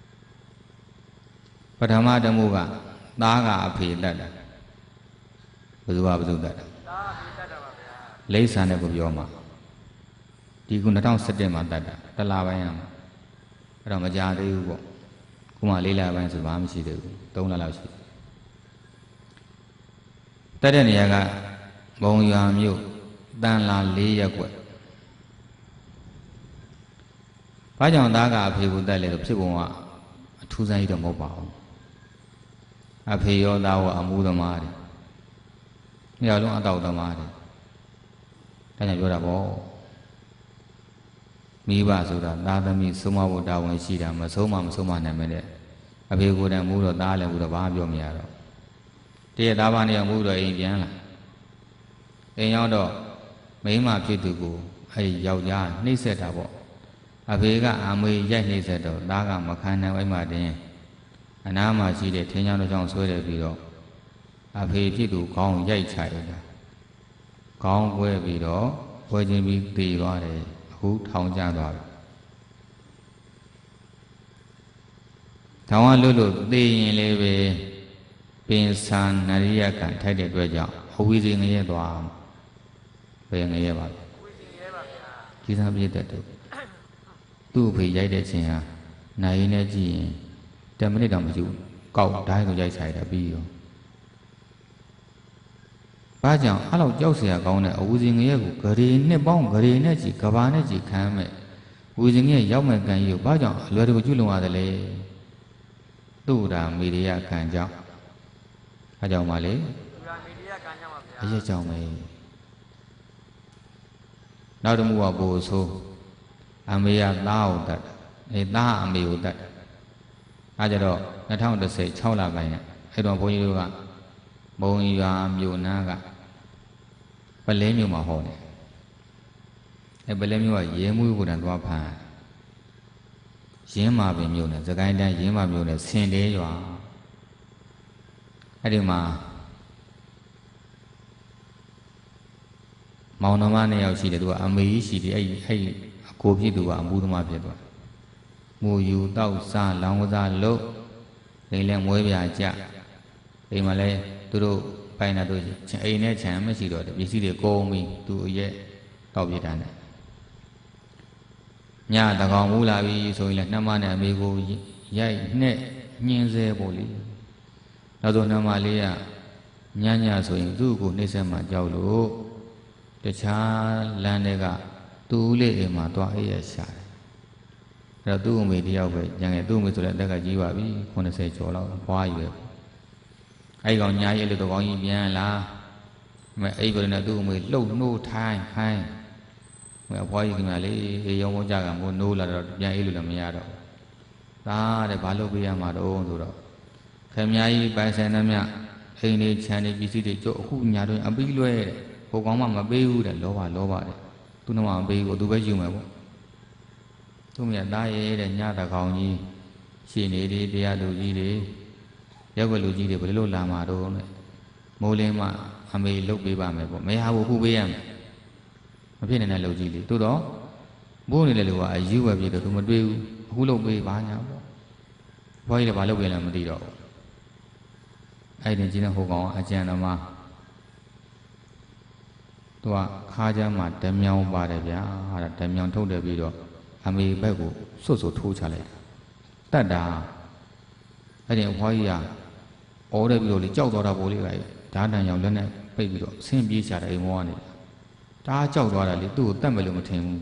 ပထမတမှုကသားကအဖေတတ်တယ်ဘယ်သူကဘယ်သူတတ်တယ်သားအဖေတတ်တာပါဗျာလိမ့်ဆန်တဲ့ကိုပြောမှာဒီခု၂၀၁၁မှာတတ်တာတလပိုင်းရမှာအဲ့တော့မကြသေးဘူးပေါ့ခုမှလေးလပိုင်းဆိုဘာမှမရှိသေးဘူးသုံးလလောက်ရှိတတ်တဲ့နေရာကဘုံရွာမြို့တန်လာ၄ရက်ကွက်ဘာကြောင့်သားကအဖေကိုတတ်လဲဆိုဖြစ်ပုံကအထူးဆန်းကြီးတော့မဟုတ်ပါဘူးအဖေရောသားရောအမှုသမားတွေနေရာလုံးအတောက်သမားတွေဒါကြောင့်ပြောတာပေါ့မိဘဆိုတာသားသမီးဆုံးမဖို့တာဝန်ရှိတာမဆုံးမမဆုံးမနိုင်မဲ့တဲ့အဖေကိုယ်တိုင်မူတော့သားလည်းမူတော့ဘာမှပြောမရတော့တည့်ရသားဘာနဲ့မူတော့အိမ်ပြန်လာအိမ်ရောက်တော့မိန်းမဖြစ်သူကိုအဲ့ယောက်ျားနှိမ့်ဆက်တာပေါ့အဖေကအမေရိုက်နှိမ့်ဆက်တော့သားကမခံနိုင်ဝိုင်းမှတင်အနားမှာရှိတဲ့ထင်းချောင်းတစ်ချောင်းဆွဲတယ်ပြီးတော့အဖေဖြစ်သူခေါင်းရိုက်ချလိုက်တာခေါင်းကွဲပြီးတော့ကွဲချင်းပြီးသေသွားတယ်အခုထောင်ကျသွားပြီထောင်ကလွတ်လို့သေရင်လည်းပဲပင်ဆာနရိယကံထိုက်တဲ့အတွက်ကြောင့်အဝိဇ္ဇငရဲသွားဘယ်ငရဲပါလဲဝိဇ္ဇငရဲပါဗျာကြီးစားပြည့်တဲ့တူသူ့အဖေရိုက်တဲ့ချင်းဟာနိုင်ရင်လည်းကြည့်ရင်တမိနစ်တောင်မကြည့်ဘူးကောက်ဓာတ်ကိုရိုက်ချလိုက်တာပြီးရောဘာကြောင့်အဲ့လောက်ကြောက်เสียကောင်းတဲ့အဝူစင်ငရဲကိုဂရေနှစ်ပေါင်းဂရေနဲ့ကြည့်ကဘာနဲ့ကြည့်ခံမဲ့ဝူစင်ငရဲရောက်မဲ့ကံကြီးကိုဘာကြောင့်အလွယ်တကူကျွလွန်ရတယ်လဲသူ့ရာမေရိယကံကြောင့်အဲကြောင့်ပါလေသူ့ရာမေရိယကံကြောင့်ပါဗျာအရက်ကြောင့်ပဲနောက်တစ်မှုကဘိုလ်ဆိုးအမေရသားကိုတတ်အဲသားအမေကိုတတ်အဲကြတော့၂၀၁၆လပိုင်းနဲ့အဲ့တော့ဘုန်းကြီးတို့ကမုံရွာမြို့နာကပလဲမြို့မှာဟောတယ်အဲပလဲမြို့ကရဲမှုကိုတန်သွားဖန်ရင်းမာပင်မြို့နဲ့စကိုင်းတိုင်းရင်းမာမြို့နဲ့ဆင်တဲရွာအဲ့ဒီမှာမောင်နှမနှစ်ယောက်ရှိတယ်သူကအမေကြီးရှိတယ်အဲ့အဲ့အကိုဖြစ်သူကအမှုသမားဖြစ်သွားမူယူတောက်စားလောင်းကစားလို့လိမ့်လဲမွေးပြကြအိမ်မှာလဲသူတို့ပိုင်တာတို့အိမ်နဲ့ခြံမရှိတော့တယ်ပစ္စည်းတွေကုန်ပြီးသူအရက်တောက်ပြတာနဲ့ညတကောင်မူလာပြီဆိုရင်လဲနှမနဲ့အမေကိုရိုက်နဲ့ညင်းစေဖို့လေနောက်ဆုံးနှမလေးကညညဆိုရင်သူ့ကိုနှိမ့်ဆက်မှကြောက်လို့တခြားလမ်းတွေကသူ့လေးအိမ်မှာသွားအေးရရှာတယ်အဲ့တော့သူ့အမေတယောက်ပဲညံငယ်သူ့အမေဆိုလည်းအသက်ကကြီးပါပြီခုနှစ်ဆယ်ကျော်လောက်ဘွားရွယ်အဲ့ကောင်ညာရဲ့လို့တကောင်ကြီးပြန်လာမဲအဲ့ဘယ်နဲ့သူ့အမေလှုပ်နှိုးထိုင်းခိုင်းမဲဘွားကြီးကမှလေအေးရောင်းကြကမို့နိုးလာတော့ပြန်အေးလို့လည်းမရတော့သားတဲ့ဘာလို့ပေးရမှာတော့ဆိုတော့ခင်ဗျားကြီးပိုင်ဆိုင်သမျှအိမ်လေးခြံလေးပစ္စည်းတွေကျုပ်အခုညာတွင်အပြီးလွဲတဲ့ဟိုကောင်မှမပေးဘူးတဲ့လောဘလောဘတဲ့သူ့နမမပေးဘူးသူပဲယူမယ်ပေါ့သူ့မြတ်သားရဲ့တဲ့ညတကောင်ကြီးရှင်နေဒီတရားလူကြီးတွေရက်ွက်လူကြီးတွေဘယ်လိုလာမှာတော့နဲ့မိုးလင်းမှအမေလုတ်ပေးပါမယ်ပေါ့မရဘူးခုပေးရမယ်မဖြစ်နေတဲ့လူကြီးလေသို့တော့ဘိုးနေတဲ့လူကအယူပဲပြည်တော့သူမတွေးဘူးအခုလုတ်ပေးပါညာပေါ့ဘွားကြီးလည်းဘာလုပ်ပြန်လဲမသိတော့ဘူးအဲ့ဒီကြီးတဲ့ဟိုကောင်အကျဉ်းသမားသူကခါးချမ်းမှာဓမြောင်ပါတယ်ဗျာဟာဓမြောင်ထုတ်တယ်ပြီးတော့အမေဘက်ကိုစွတ်စွတ်ထိုးချလိုက်တတ်တာအဲ့ဒီအဖွားကြီးကအော်တယ်ပြီးတော့လေကြောက်သွားတာပို့လေးကဓာတ်တန်ရောင်လက်နဲ့ပိတ်ပြီးတော့ဆင်းပြေးချတာအိမ်မောကနေဒါကြောက်သွားတာလေသူ့ကိုတတ်မယ်လို့မထင်ဘူး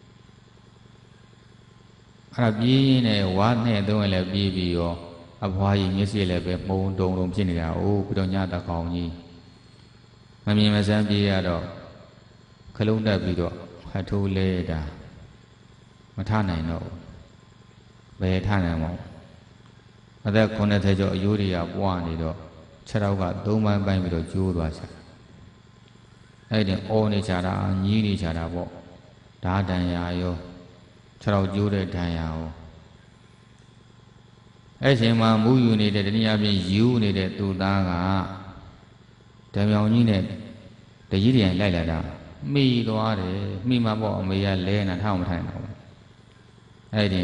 အဲ့ဒါပြေးရင်းနဲ့ဝါနဲ့သုံးရင်လည်းပြေးပြီးရောအဖွားကြီးမျက်စိလည်းပဲမှုံတုံတုံဖြစ်နေတာအိုးပြီးတော့ညတကောင်ကြီးမမြင်မစမ်းပြေးရတော့ခလုံးတက်ပြီးတော့ဟထိုးလဲတာမထနိုင်တော့ဘယ်ထနိုင်မလဲအသက်ခုနှစ်ထဲကျော်အယိုးတွေကပွားနေတော့ချက်တော့ကသုံးပိုင်းပိုင်းပြီးတော့ကျိုးသွားချာအဲ့ဒီအော်နေချတာညီးနေချတာပေါ့ဓာတန်ရာရောချက်တော့ကျိုးတဲ့တန်ရာရောအဲ့ချိန်မှာမူးယူနေတဲ့တနည်းအားဖြင့်ယူနေတဲ့သူသားကဓမြောင်ကြီးနဲ့တကြီးတိုင်လိုက်လာတာမိသွားတယ်မိမပေါ့အမေကလဲနေတာထောက်မထိုင်တော့အဲ့ဒီ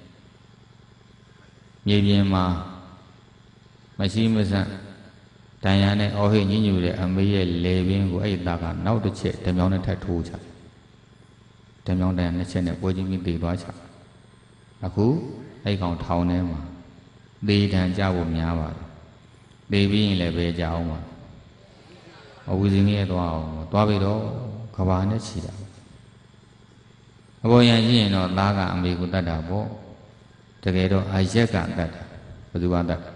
မြေပြင်မှာမရှိမစန့်တန်ရာနဲ့အော်ဟိညညူတဲ့အမေရဲ့လေပင်ကိုအဲ့ဒီသားကနောက်တစ်ချက်ဓမြောင်နဲ့ထပ်ထိုးချဓမြောင်တန်နှစ်ချက်နဲ့ပွဲချင်းပြီးတည်သွားချအခုအဲ့ကောင်ထောင်ထဲမှာသေတံကြဖို့များပါတယ်သေပြီးရင်လည်းပဲကြအောင်ပါအဝီစင်းရဲ့သွားအောင်သွားပြီးတော့ကဘာနဲ့ချီတာအပေါ်ရန်ကြီးရင်တော့သားကအမေကိုတတ်တာပေါ့တကယ်တော့အရက်ကတတ်တာဘယ်သူကတတ်ဒါ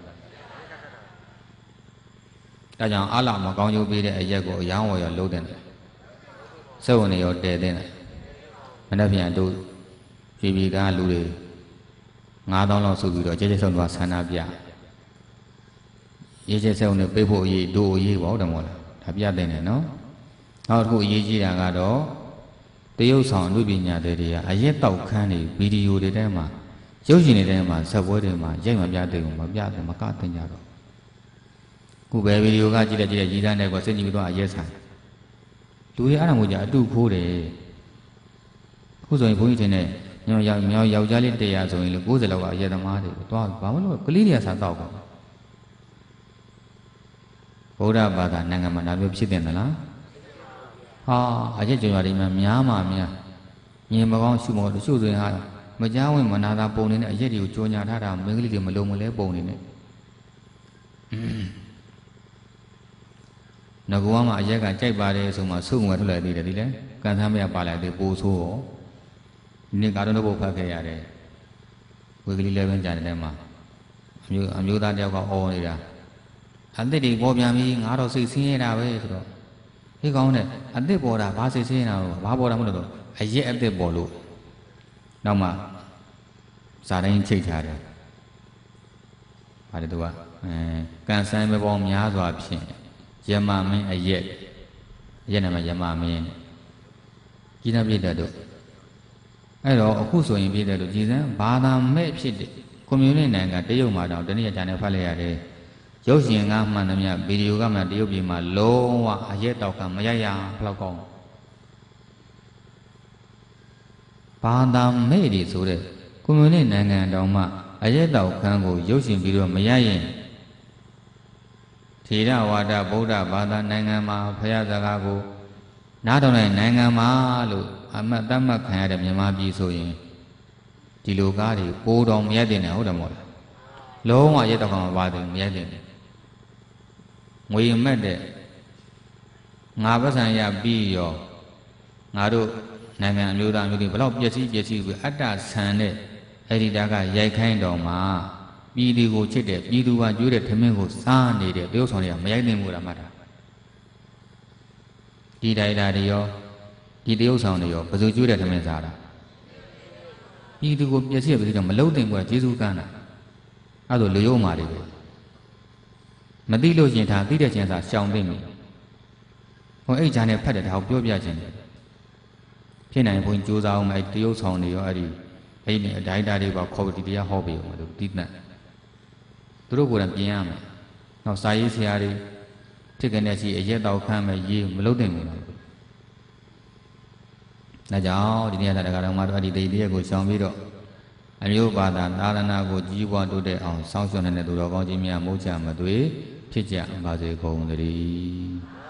ကြောင့်အလားမကောင်းကျိုးပေးတဲ့အရက်ကိုအယောင်းဝယ်ရောလုံးတဲ့တယ်စိတ်ဝင်ရောတည်တဲ့တယ်မနေ့ပြန်တို့ပြည်ပြည်ကလူတွေငါးသောင်းလောက်စုပြီးတော့ကြဲကြဲဆုံးသွားဆန္ဒပြရေးကျဲဆုံးနဲ့ပြေးဖို့အရေးဒို့အရေးပေါ့တယ်မို့လားဒါပြတဲ့နေနော်နောက်တစ်ခုအရေးကြီးတာကတော့တရုတ်ဆောင်အမှုပညာတွေတွေကအရက်တောက်ခန်းတွေဗီဒီယိုတွေထဲမှာရုပ်ရှင်တွေထဲမှာဇက်ပွဲတွေမှာရိုက်မပြတဲ့ဘူးမပြတဲ့မကတင်ကြတော့ခုပဲဗီဒီယိုကကြည့်တဲ့ကြည့်တဲ့ရည်သားနဲ့ကစိတ်ကြည့်ပြီးတော့အရက်ဆိုင်လူတွေအဲ့ဒါမျိုးကြအတူခိုးတယ်ခုဆိုရင်ဘုန်းကြီးထင်တဲ့ညောင်ယောက်မြောက်ယောက်ျားလေးတရားဆိုရင်လေကိုးဆယ်လောက်ကအရက်သမားတွေသွားဘာမလို့ကလေးတွေကစားတော့ပါဗုဒ္ဓဘာသာနိုင်ငံမှာဒါမျိုးဖြစ်တယ်မလားဟာအရက်ကြွယ်တွေမှာများမှများညင်မကောင်းရှုမကောင်းတချို့ဆိုရင်ဟာမကြားဝင်မနာတာပုံနေတဲ့အရက်တွေကိုကြောညာထားတာမင်းကလေးတွေမလုံမလဲပုံနေနဲ့ငကူကမှအရက်ကကြိုက်ပါတယ်ဆိုမှစုံငွယ်ထွက်လာသေးတယ်ဒီလေကန်ဆန်းမရပါလိုက်သေးပိုဆိုးရောဒီနေ့ကားတော့ဘုတ်ဖတ်ခဲ့ရတယ်ဝေကလေးလည်းပဲကြားတယ်မှာအမျိုးအမျိုးသားတယောက်ကအော်နေတာအသစ်တွေပေါ်ပြန်ပြီးငါတော့စိတ်ဆင်းရဲတာပဲဆိုတော့ဟေးကောင်းတဲ့အသစ်ပေါ်တာဘာစိတ်ဆင်းရဲတာလို့ဘာပေါ်တာမလို့တော့အရက်အသစ်ပေါ်လို့နောက်မှဇာတိုင်းချိတ်ထားတယ်ဘာလဲသူကအဲကန်ဆန်းပဲပေါင်းများစွာဖြင့်ယမမင်းအရက်အရက်နာမယမမင်းကြီးနာပြည့်တဲ့တို့အဲ့တော့အခုဆိုရင်ပြည့်တဲ့တို့ကြည်စမ်းဘာသာမဲ့ဖြစ်တဲ့ကွန်မြူနတီနိုင်ငံတရုတ်မှာတော့တနည်းအားဖြင့်ဖတ်လိုက်ရတယ်ရုပ်ရှင်ကမှန်သမျှဗီဒီယိုကမှတရုတ်ပြည်မှာလုံးဝအရက်တောက်ကမရရဘလောက်ကောင်းဘာသာမဲ့တွေဆိုတဲ့ကွန်မြူနတီနိုင်ငံတောင်မှအရက်တောက်ခန်းကိုရုပ်ရှင်ပြီးတော့မရရင်ထေရဝါဒဗုဒ္ဓဘာသာနိုင်ငံမှာဖရာစကားကိုနားထောင်တဲ့နိုင်ငံမှာလို့အမတ်တမတ်ခံရတဲ့မြန်မာပြည်ဆိုရင်ဒီလိုကားတွေပိုးတော်မရက်တင်တယ်ဟုတ်တယ်မို့လားလုံးဝရက်တော့မှပါတယ်မရက်တင်တယ်ငွေမက်တဲ့ငါပတ်စံရပြီးရောငါတို့နိုင်ငံအမျိုးသားမျိုးတွေဘလောက်ပျက်စီးပျက်စီးပြီးအတ္တဆန်တဲ့အဲ့ဒီတာကရိုက်ခိုင်းတော်မှာပြည်သူကိုချစ်တဲ့ပြည်သူကကျွေးတဲ့ထမင်းကိုစားနေတဲ့တရုတ်ဆောင်တွေကမရိုက်သိမ်းဘူးလားမှတ်တာဒီတိုင်းတာတွေရောဒီတရုတ်ဆောင်တွေရောဘယ်သူကျွေးတဲ့ထမင်းစားတာပြည်သူကိုပျက်စီးပျက်စီးတော့မလုံးသိမ်းဘူးကကျေးဇူးကမ်းတာအဲ့ဒါလူယုံမာတွေပဲမသိလို့ရှင်ဒါသိတဲ့ချင်းစားရှောင်သိမ့်မယ်ဟိုအဲ့ဂျာနဲ့ဖတ်တဲ့ဒါကိုပြောပြခြင်းဖြစ်နိုင်ဘုန်းကြိုးစားအောင်အဲ့တရုတ်ဆောင်တွေရောအဲ့ဒီအဲ့ဒီအတိုင်းတာတွေပါခေါ်ဒီတရားဟောပေးအောင်လို့ဒီနဲ့သူတို့ကိုယ်တိုင်ပြင်ရမယ်နောက်စာရေးဆရာတွေဖြစ်ကနေစီအရက်တောက်ခမ်းမဲ့ရေးမလုပ်နိုင်ဘူးလားဒါကြောင့်ဒီနေ့ကတရားတော်မှာတော့အဲ့ဒီတေတရားကိုရှောင်ပြီးတော့အမျိုးဘာသာသာသနာကိုကြီးပွားတိုးတက်အောင်စောင့်ရှောက်နေတဲ့သူတော်ကောင်းကြီးများမိုးချမသွေဖြစ်ကြပါစေကုန်သတည်း